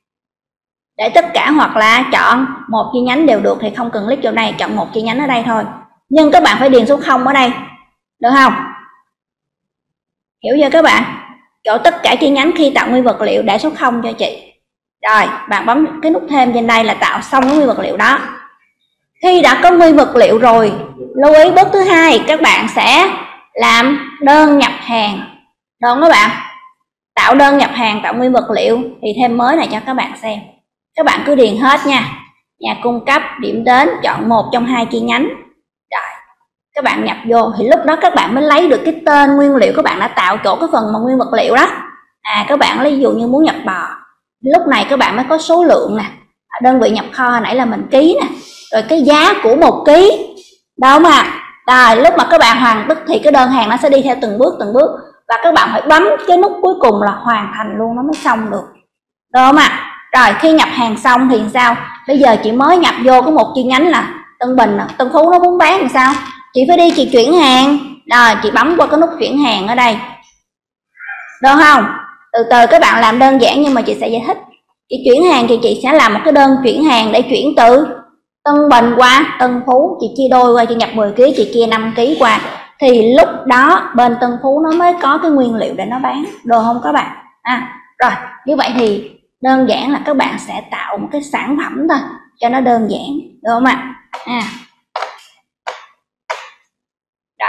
[SPEAKER 1] Để tất cả hoặc là chọn một chi nhánh đều được thì không cần click chỗ này, chọn một chi nhánh ở đây thôi. Nhưng các bạn phải điền số không ở đây, được không? Hiểu chưa các bạn? Chỗ tất cả chi nhánh khi tạo nguyên vật liệu để số không cho chị. Rồi bạn bấm cái nút thêm trên đây là tạo xong cái nguyên vật liệu đó. Khi đã có nguyên vật liệu rồi, lưu ý bước thứ hai, các bạn sẽ làm đơn nhập hàng. Được không các bạn? Tạo đơn nhập hàng, tạo nguyên vật liệu thì thêm mới này cho các bạn xem. Các bạn cứ điền hết nha. Nhà cung cấp, điểm đến, chọn một trong hai chi nhánh. Rồi các bạn nhập vô thì lúc đó các bạn mới lấy được cái tên nguyên liệu các bạn đã tạo chỗ cái phần mà nguyên vật liệu đó. À các bạn lấy ví dụ như muốn nhập bò, lúc này các bạn mới có số lượng nè, đơn vị nhập kho hồi nãy là mình ký nè, rồi cái giá của một ký, đâu mà. Rồi lúc mà các bạn hoàn tất thì cái đơn hàng nó sẽ đi theo từng bước từng bước và các bạn phải bấm cái nút cuối cùng là hoàn thành luôn nó mới xong được, đúng không ạ? Rồi khi nhập hàng xong thì sao? Bây giờ chị mới nhập vô có một chi nhánh là Tân Bình, Tân Phú nó muốn bán thì sao? Chị phải đi chị chuyển hàng. Rồi chị bấm qua cái nút chuyển hàng ở đây, được không? Từ từ các bạn làm đơn giản nhưng mà chị sẽ giải thích. Chị chuyển hàng thì chị sẽ làm một cái đơn chuyển hàng để chuyển từ Tân Bình qua Tân Phú. Chị chia đôi qua, chị nhập mười ki lô gam, chị chia năm ki lô gam qua. Thì lúc đó bên Tân Phú nó mới có cái nguyên liệu để nó bán, được không các bạn? À, rồi như vậy thì đơn giản là các bạn sẽ tạo một cái sản phẩm thôi cho nó đơn giản, được không ạ? À. Rồi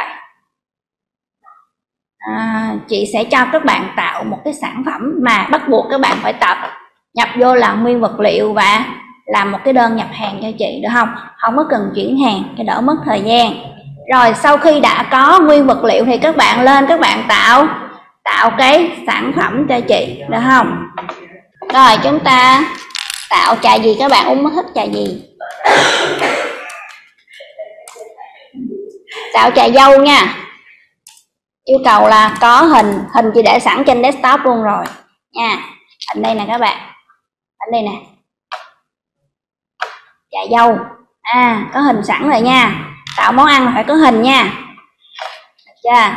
[SPEAKER 1] à, chị sẽ cho các bạn tạo một cái sản phẩm mà bắt buộc các bạn phải tập nhập vô là nguyên vật liệu và làm một cái đơn nhập hàng cho chị, được không? Không có cần chuyển hàng cho đỡ mất thời gian. Rồi sau khi đã có nguyên vật liệu thì các bạn lên các bạn tạo tạo cái sản phẩm cho chị, được không? Rồi chúng ta tạo trà gì các bạn uống thích trà gì? Tạo trà dâu nha. Yêu cầu là có hình, hình chị để sẵn trên desktop luôn rồi nha. Hình đây nè các bạn, hình đây nè, trà dâu. À có hình sẵn rồi nha. Tạo món ăn phải có hình nha, được chưa?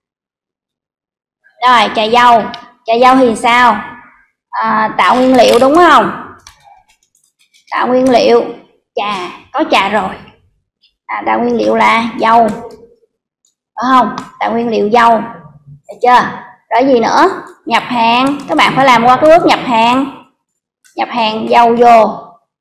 [SPEAKER 1] Rồi trà dâu, trà dâu thì sao? À, tạo nguyên liệu đúng không? Tạo nguyên liệu trà, có trà rồi. À, tạo nguyên liệu là dâu. phải không? Tạo nguyên liệu dầu, được chưa? Rồi gì nữa? Nhập hàng, các bạn phải làm qua cái bước nhập hàng. Nhập hàng dầu vô,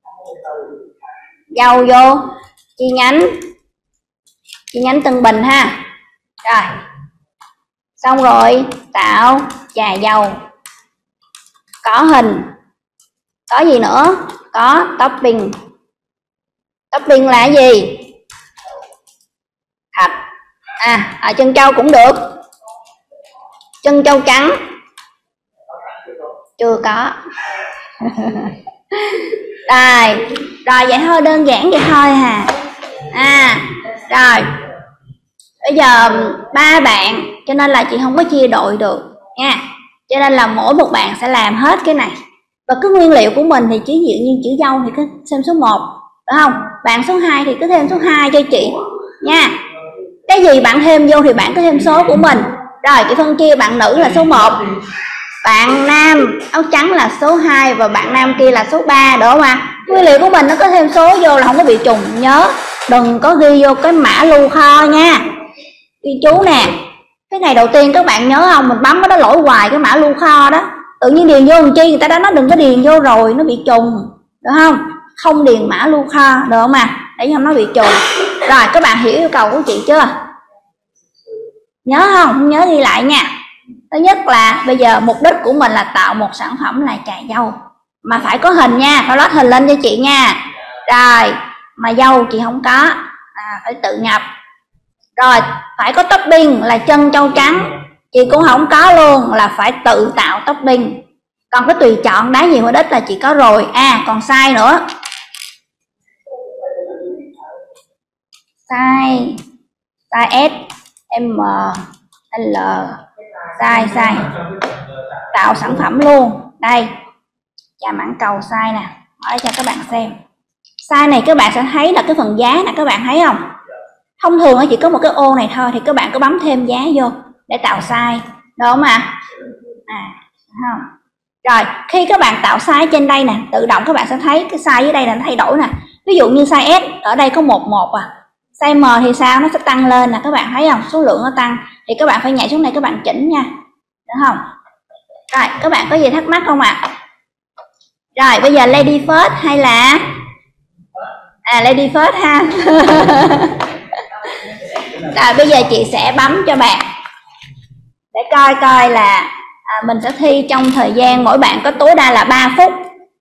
[SPEAKER 1] dầu vô, chi nhánh, chi nhánh từng bình ha. Rồi, xong rồi tạo chà dầu, có hình, có gì nữa? Có topping. Topping là gì? Thạch. À, ở chân trâu cũng được. Chân trâu trắng chưa có. Rồi, rồi vậy thôi, đơn giản vậy thôi hà. À, rồi. Bây giờ ba bạn cho nên là chị không có chia đội được nha. Cho nên là mỗi một bạn sẽ làm hết cái này. Và cái nguyên liệu của mình thì chứ dụ như chữ dâu thì cứ xem số một, đúng không? Bạn số hai thì cứ thêm số hai cho chị nha. Cái gì bạn thêm vô thì bạn cứ thêm số của mình. Rồi chị phân chia bạn nữ là số một, bạn nam áo trắng là số hai và bạn nam kia là số ba, đúng không ạ? Nguyên liệu của mình nó có thêm số vô là không có bị trùng. Nhớ đừng có ghi vô cái mã lưu kho nha. Ghi chú nè, cái ngày đầu tiên các bạn nhớ không, mình bấm nó lỗi hoài cái mã lưu kho đó, tự nhiên điền vô làm chi, người ta đã nói đừng có điền vô rồi nó bị trùng, được không? Không điền mã lưu kho, được không à, để không nó bị trùng. Rồi các bạn hiểu yêu cầu của chị chưa? Nhớ không? Không nhớ ghi lại nha. Thứ nhất là bây giờ mục đích của mình là tạo một sản phẩm là chà dâu, mà phải có hình nha, phải lót hình lên cho chị nha. Rồi mà dâu chị không có, à, phải tự nhập. Rồi phải có topping là chân trâu trắng, chị cũng không có luôn, là phải tự tạo topping. Còn cái tùy chọn đá nhiều hơn ít là chị có rồi. À còn size nữa, size size S, M, L, size size tạo sản phẩm luôn. Đây chà mảng cầu size nè, mở cho các bạn xem. Size này các bạn sẽ thấy là cái phần giá nè, các bạn thấy không? Thông thường nó chỉ có một cái ô này thôi, thì các bạn có bấm thêm giá vô để tạo size, đúng không ạ? À, không. Rồi khi các bạn tạo size trên đây nè, tự động các bạn sẽ thấy cái size dưới đây là nó thay đổi nè. Ví dụ như size S ở đây có một một à, size M thì sao, nó sẽ tăng lên nè, các bạn thấy không? Số lượng nó tăng thì các bạn phải nhảy xuống đây các bạn chỉnh nha, đúng không? Rồi các bạn có gì thắc mắc không ạ? À? Rồi bây giờ lady first hay là à lady first ha. Rồi bây giờ chị sẽ bấm cho bạn để coi coi là à, mình sẽ thi trong thời gian mỗi bạn có tối đa là ba phút.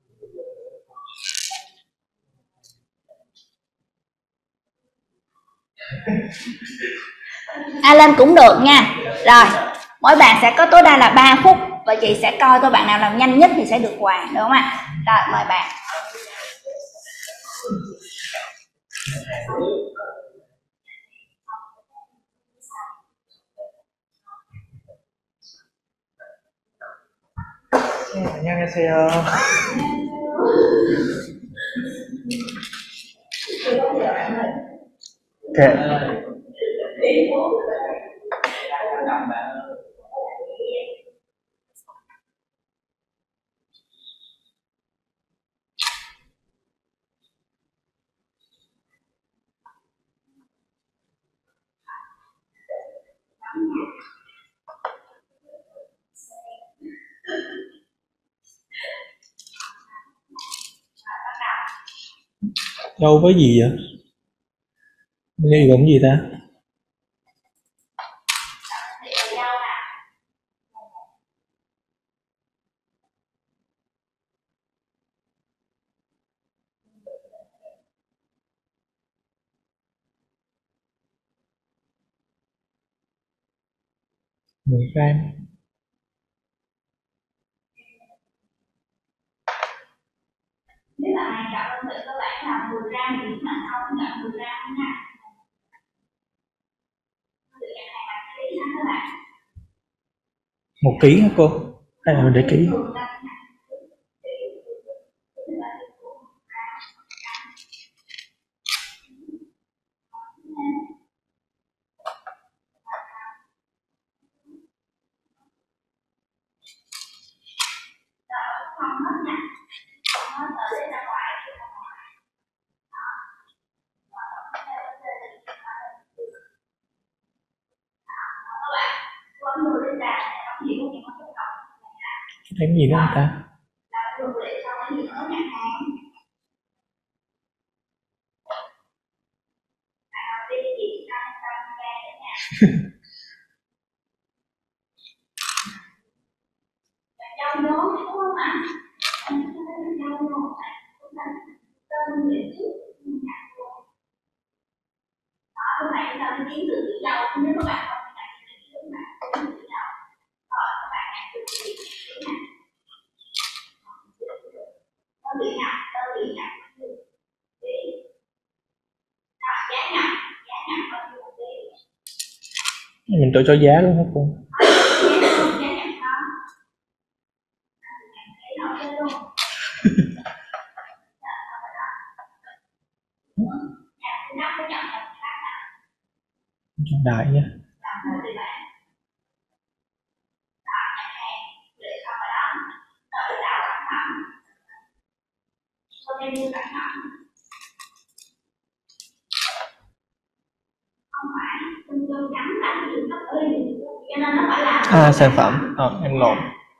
[SPEAKER 1] À, lên cũng được nha. Rồi mỗi bạn sẽ có tối đa là ba phút và chị sẽ coi coi bạn nào làm nhanh nhất thì sẽ được quà, đúng không ạ? Rồi mời bạn.
[SPEAKER 2] 안녕하세요. 네. Đâu với gì vậy? Nghe gồm gì ta? mười gram.
[SPEAKER 1] Nếu bạn này chọn đơn vị các bạn là mười gram thì các bạn không nhận mười gram nha.
[SPEAKER 2] Một ký hả cô? Hay là mình để ký? Thêm gì nữa không ta? Mình tự cho giá luôn hả cô? Trọng đại nha. À, sản phẩm. À, em lộn.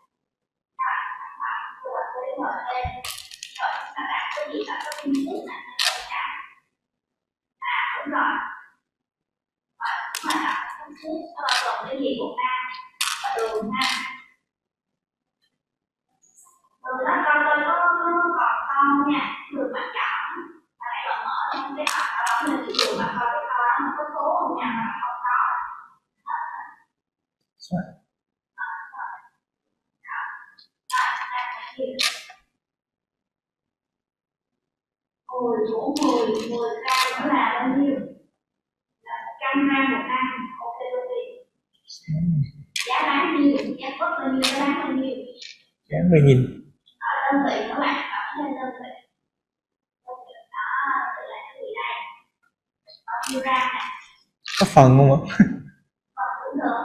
[SPEAKER 1] mười của mười, mười k nữa là bao nhiêu? Là một trăm gram một năm. Ok ok. Giá bán nhiêu? Giá cốt bao nhiêu? Giá bán bao nhiêu?
[SPEAKER 2] Giá mười nghìn.
[SPEAKER 1] Ở đơn vị các bạn, ở trên đơn vị. Đó, đây là cái gì đây? Bao nhiêu gram nè?
[SPEAKER 2] Có phần không ạ?
[SPEAKER 1] Phần cũng được.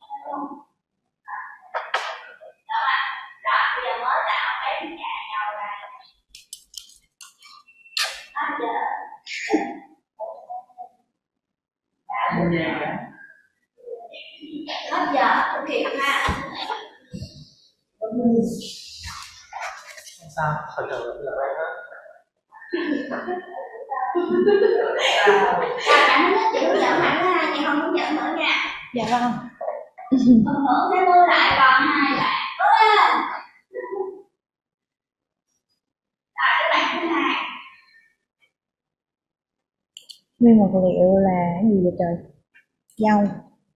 [SPEAKER 1] Đó ạ. Rồi, bây giờ mới tạo cái chả dầu này. Hết giờ. Hết giờ, thực hiện ha.
[SPEAKER 2] Sao? Phải chờ là vậy hết.
[SPEAKER 1] Chào bạn hết chị hướng dẫn bạn ha, chị không hướng dẫn nữa nha.
[SPEAKER 3] Dạ vâng.
[SPEAKER 1] Phần thưởng sẽ lưu lại còn hai bạn. Cố lên. Rồi các bạn thứ hai.
[SPEAKER 3] Nguyên một liệu là cái gì vậy trời? Dâu.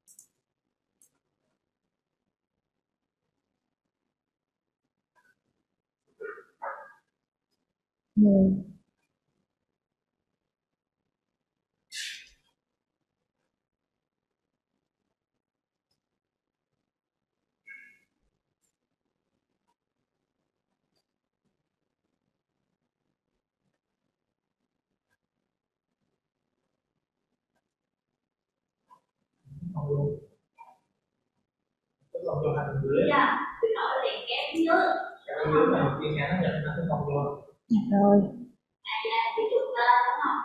[SPEAKER 3] mười.
[SPEAKER 2] Không luôn. Cái lòng cho hành dưới.
[SPEAKER 1] Dạ, cái nổi liền kéo dưới.
[SPEAKER 2] Cái dưới là một viên ngắn nhận nó cái lòng luôn.
[SPEAKER 3] Dạ rồi.
[SPEAKER 1] Đây là cái trục lên đúng không?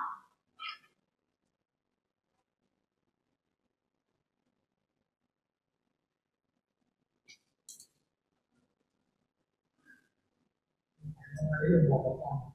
[SPEAKER 2] Đấy là một cái con.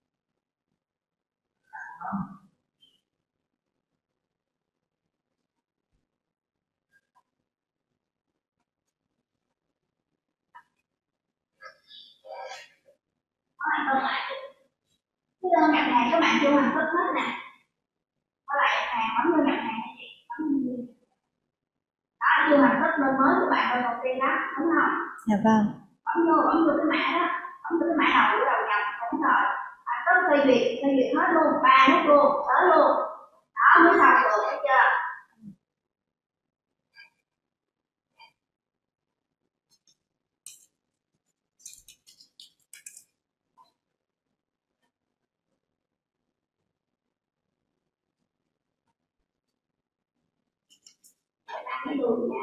[SPEAKER 1] Có bạn không lại? Cái đơn đặt hàng các bạn chưa hoàn tất hết nè. Có lại đặt hàng bấm vô đặt hàngให้chị. Bấm vô. Đó, chưa hoàn tất đơn mới của bạn đơn đầu tiên đó, đúng không?
[SPEAKER 3] Dạ vâng.
[SPEAKER 1] Bấm vô, bấm vô cái mã đó. Bấm vô cái mã đầu của đầu nhập, đúng rồi. À, tới phê duyệt, phê duyệt hết luôn, ba nút luôn, tới luôn. Đó mới xong được, thấy chưa? Cái đường nha.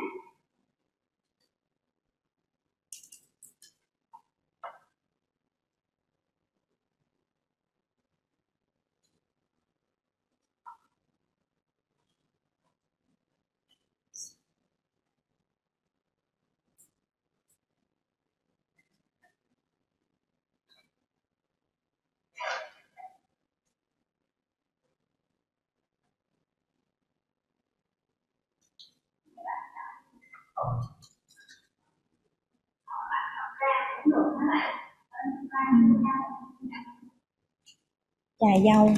[SPEAKER 3] Trà dâu.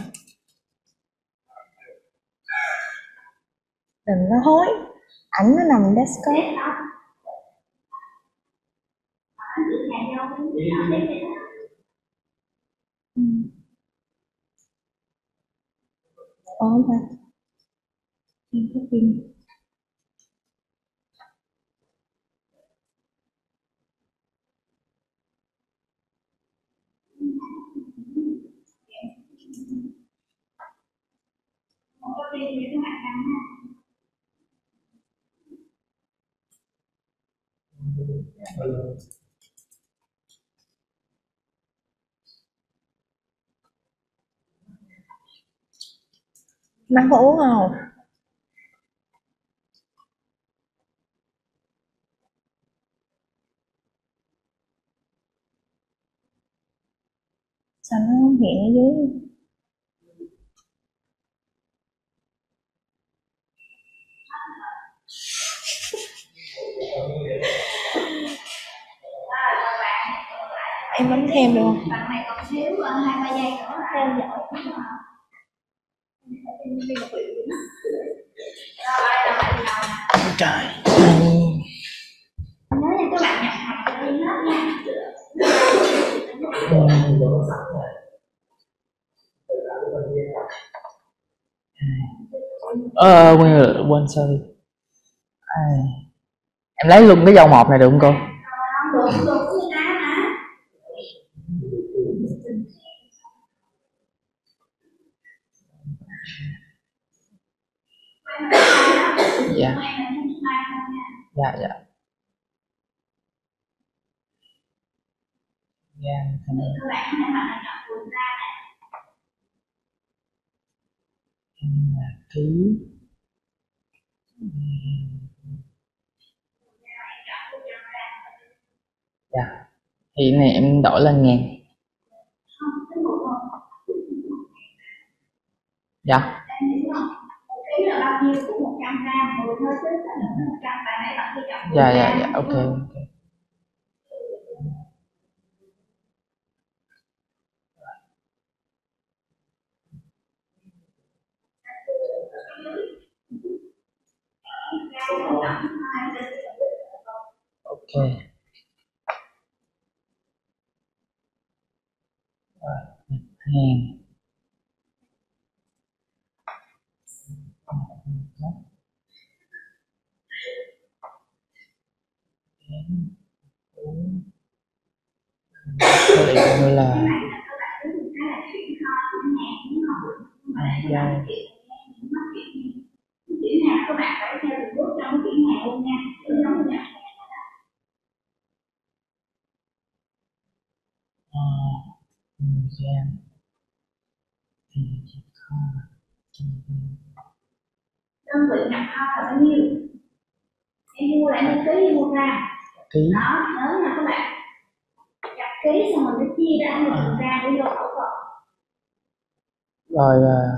[SPEAKER 3] Đừng có hối, ảnh nó nằm desktop. Ừ. Ồ, không phải. Em có pin. Măng có uống không? Sao nó không hiện ở dưới? Em bấm thêm được không?
[SPEAKER 1] Bạn này còn thiếu hai ba giây nữa theo dõi.
[SPEAKER 2] Trời.
[SPEAKER 1] Nhớ nha các bạn nhập học cho đi hết nha.
[SPEAKER 4] Ờ, quên rồi, quên sorry. À, em lấy luôn cái dâu một này được không cô?
[SPEAKER 1] Được, được người ta mà.
[SPEAKER 4] Dạ. Dạ, dạ. Dạ, cảm ơn.
[SPEAKER 1] Các bạn hãy bạn là chọn vườn ra này.
[SPEAKER 4] Em là ký. Dạ. Thì này em đổi lên ngàn. Dạ.
[SPEAKER 1] Ký là bao nhiêu của một trăm gram, mười thôi chứ là một trăm, bạn hãy bạn đi chọn.
[SPEAKER 4] Dạ, dạ, dạ, ok, ok. Ok. Rồi, hàng. Số điện như là dâu.
[SPEAKER 1] Chuyển hàng các bạn phải theo từng bước trong chuyển hàng luôn nha.
[SPEAKER 4] Ờ, thời gian thì chỉ có
[SPEAKER 1] Đơn vị nhập kho là bao nhiêu? Em mua lại như ký hay mua ra?
[SPEAKER 4] ký.
[SPEAKER 1] Đó, nhớ nha các bạn. Nhập ký xong rồi nó chia ra như từng ra để vô khẩu phần.
[SPEAKER 4] Rồi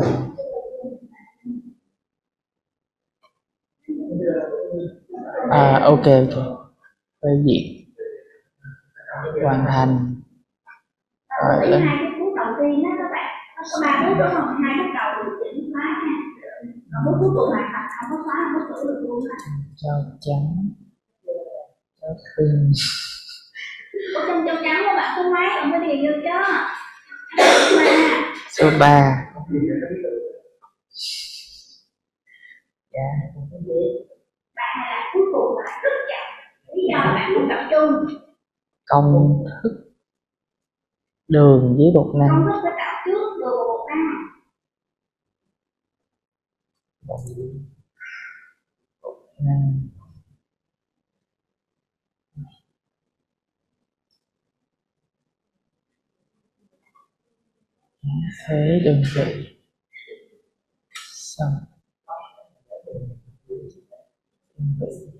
[SPEAKER 4] à, ok ok. Phê duyệt. Hoàn thành. Rồi
[SPEAKER 1] Rồi
[SPEAKER 4] lên.
[SPEAKER 1] hai cái bước đầu tiên đó các bạn, nó có ba bước đúng không? Hai bước đầu điều chỉnh xóa nha. Còn bước cuối cùng hoàn thành không có xóa không có sửa được luôn á.
[SPEAKER 4] Dâu trắng. Dâu pin.
[SPEAKER 1] Ở trong dâu trắng các bạn số mấy ông có điền vô chứ?
[SPEAKER 4] Số ba. Dạ.
[SPEAKER 1] Bạn này là cuối cùng là rất chậm. Lý do là bạn không tập trung.
[SPEAKER 4] Công thức đường với bột năng.
[SPEAKER 1] Công thức phải tạo trước đường và bột năng.
[SPEAKER 4] Bột năng. Thế đơn vị. Xong. Đơn vị.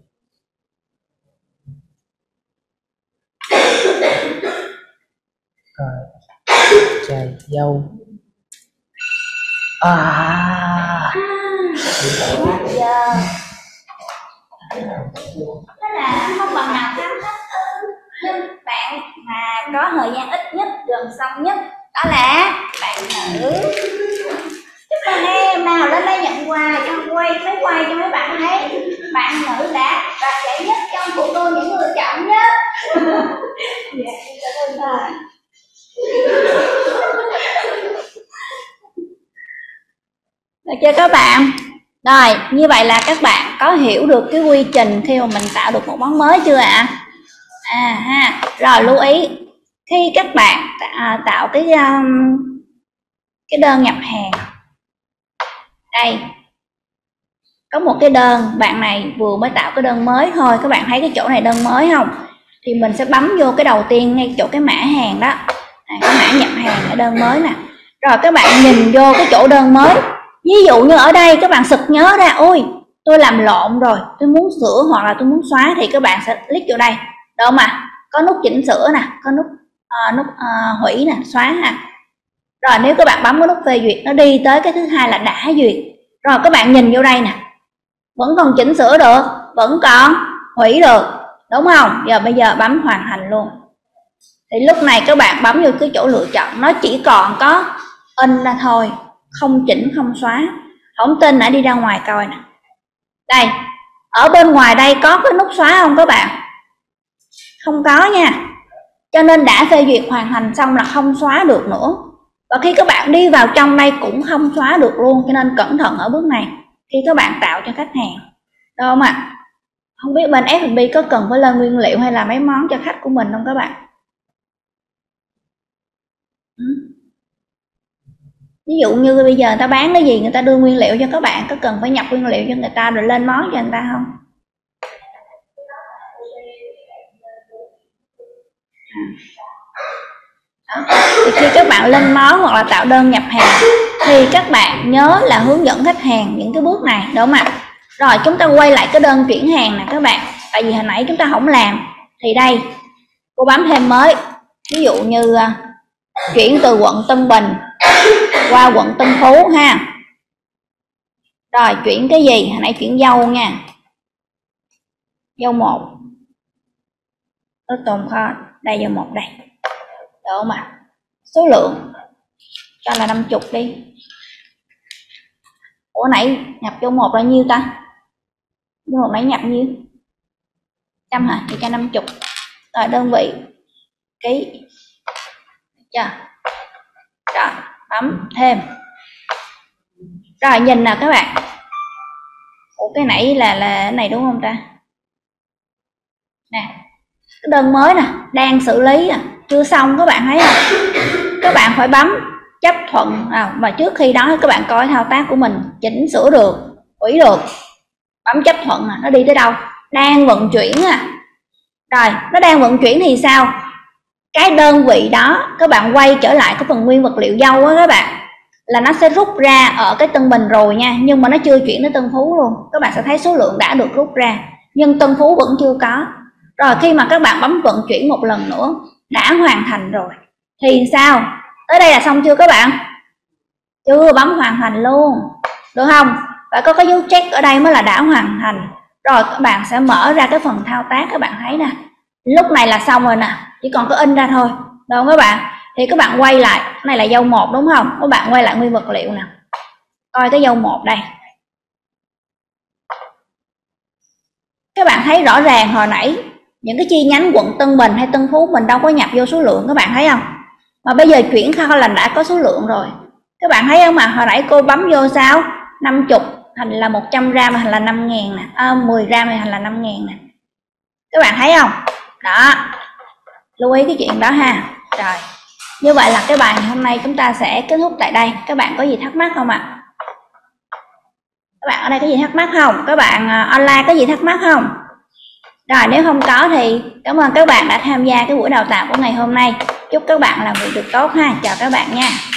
[SPEAKER 4] Rồi. Trà dâu. À.
[SPEAKER 1] Giờ. là không bằng nào thắng hết. Nhưng bạn mà có thời gian ít nhất, gần xong nhất đó là bạn nữ. Chúc mừng em, nào lên đây nhận quà, cho quay mấy quay cho mấy bạn thấy. Bạn nữ đã đoạt giải nhất trong cuộc đua những người chọn nhất. Dạ, cảm ơn rồi. Được chưa các bạn? Rồi, như vậy là các bạn có hiểu được cái quy trình khi mà mình tạo được một món mới chưa ạ? À? À ha, rồi lưu ý khi các bạn tạo cái um, cái đơn nhập hàng. Đây. Có một cái đơn, bạn này vừa mới tạo cái đơn mới thôi, các bạn thấy cái chỗ này đơn mới không? Thì mình sẽ bấm vô cái đầu tiên ngay chỗ cái mã hàng đó. À, cái mã nhập hàng ở đơn mới nè. Rồi các bạn nhìn vô cái chỗ đơn mới. Ví dụ như ở đây các bạn sực nhớ ra, ôi tôi làm lộn rồi, tôi muốn sửa hoặc là tôi muốn xóa, thì các bạn sẽ click vô đây. Đâu mà có nút chỉnh sửa nè, có nút uh, nút uh, hủy nè, xóa ha. Rồi nếu các bạn bấm cái nút phê duyệt, nó đi tới cái thứ hai là đã duyệt. Rồi các bạn nhìn vô đây nè, vẫn còn chỉnh sửa được, vẫn còn hủy được, đúng không? Giờ bây giờ bấm hoàn thành luôn. Thì lúc này các bạn bấm vô cái chỗ lựa chọn, nó chỉ còn có in ra thôi, không chỉnh không xóa. Không tin đã đi ra ngoài coi nè. Đây, ở bên ngoài đây có cái nút xóa không các bạn? Không có nha. Cho nên đã phê duyệt hoàn thành xong là không xóa được nữa. Và khi các bạn đi vào trong đây cũng không xóa được luôn. Cho nên cẩn thận ở bước này khi các bạn tạo cho khách hàng, đúng không ạ? À? Không biết bên ép and bê có cần phải lên nguyên liệu hay là mấy món cho khách của mình không các bạn? Ừ. Ví dụ như bây giờ người ta bán cái gì, người ta đưa nguyên liệu cho các bạn, có cần phải nhập nguyên liệu cho người ta rồi lên món cho người ta không? Đó. Thì khi các bạn lên món hoặc là tạo đơn nhập hàng thì các bạn nhớ là hướng dẫn khách hàng những cái bước này, đúng không ạ? Rồi chúng ta quay lại cái đơn chuyển hàng nè các bạn, tại vì hồi nãy chúng ta không làm. Thì đây cô bấm thêm mới, ví dụ như uh, chuyển từ quận Tân Bình qua quận Tân Phú ha. Rồi chuyển cái gì? Hồi nãy chuyển dâu nha, dâu một, nó tồn kho đây, dâu một đây, được không ạ? Số lượng cho là năm mươi đi. Ủa nãy nhập dâu một là nhiêu ta? Dâu một nãy nhập nhiêu? Trăm hả? Thì cho năm mươi. Rồi đơn vị ký, chưa? Rồi bấm thêm. Rồi nhìn nè các bạn. Ủa cái nãy là là cái này đúng không ta? Nè, cái đơn mới nè, đang xử lý nè, chưa xong các bạn thấy không? Các bạn phải bấm chấp thuận à, mà trước khi đó các bạn coi thao tác của mình chỉnh sửa được, hủy được, bấm chấp thuận à, nó đi tới đâu? Đang vận chuyển à. Rồi nó đang vận chuyển thì sao? Cái đơn vị đó các bạn quay trở lại cái phần nguyên vật liệu dâu á các bạn, là nó sẽ rút ra ở cái Tân Bình rồi nha, nhưng mà nó chưa chuyển đến Tân Phú luôn. Các bạn sẽ thấy số lượng đã được rút ra nhưng Tân Phú vẫn chưa có. Rồi khi mà các bạn bấm vận chuyển một lần nữa, đã hoàn thành rồi thì sao? Tới đây là xong chưa các bạn? Chưa, bấm hoàn thành luôn, được không? Phải có cái dấu check ở đây mới là đã hoàn thành. Rồi các bạn sẽ mở ra cái phần thao tác, các bạn thấy nè, lúc này là xong rồi nè, chỉ còn có in ra thôi, được không các bạn? Thì các bạn quay lại, cái này là dâu một đúng không? Các bạn quay lại nguyên vật liệu nè, coi cái dâu một đây. Các bạn thấy rõ ràng hồi nãy những cái chi nhánh quận Tân Bình hay Tân Phú mình đâu có nhập vô số lượng, các bạn thấy không? Mà bây giờ chuyển kho là đã có số lượng rồi. Các bạn thấy không? Mà hồi nãy cô bấm vô sao? năm mươi thành là một trăm gram thành là năm ngàn nè, à, mười gram thành là năm ngàn nè. Các bạn thấy không? Đó, lưu ý cái chuyện đó ha. Rồi, như vậy là cái bài ngày hôm nay chúng ta sẽ kết thúc tại đây. Các bạn có gì thắc mắc không ạ? Các bạn ở đây có gì thắc mắc không? Các bạn online có gì thắc mắc không? Rồi nếu không có thì cảm ơn các bạn đã tham gia cái buổi đào tạo của ngày hôm nay. Chúc các bạn làm việc được tốt ha. Chào các bạn nha.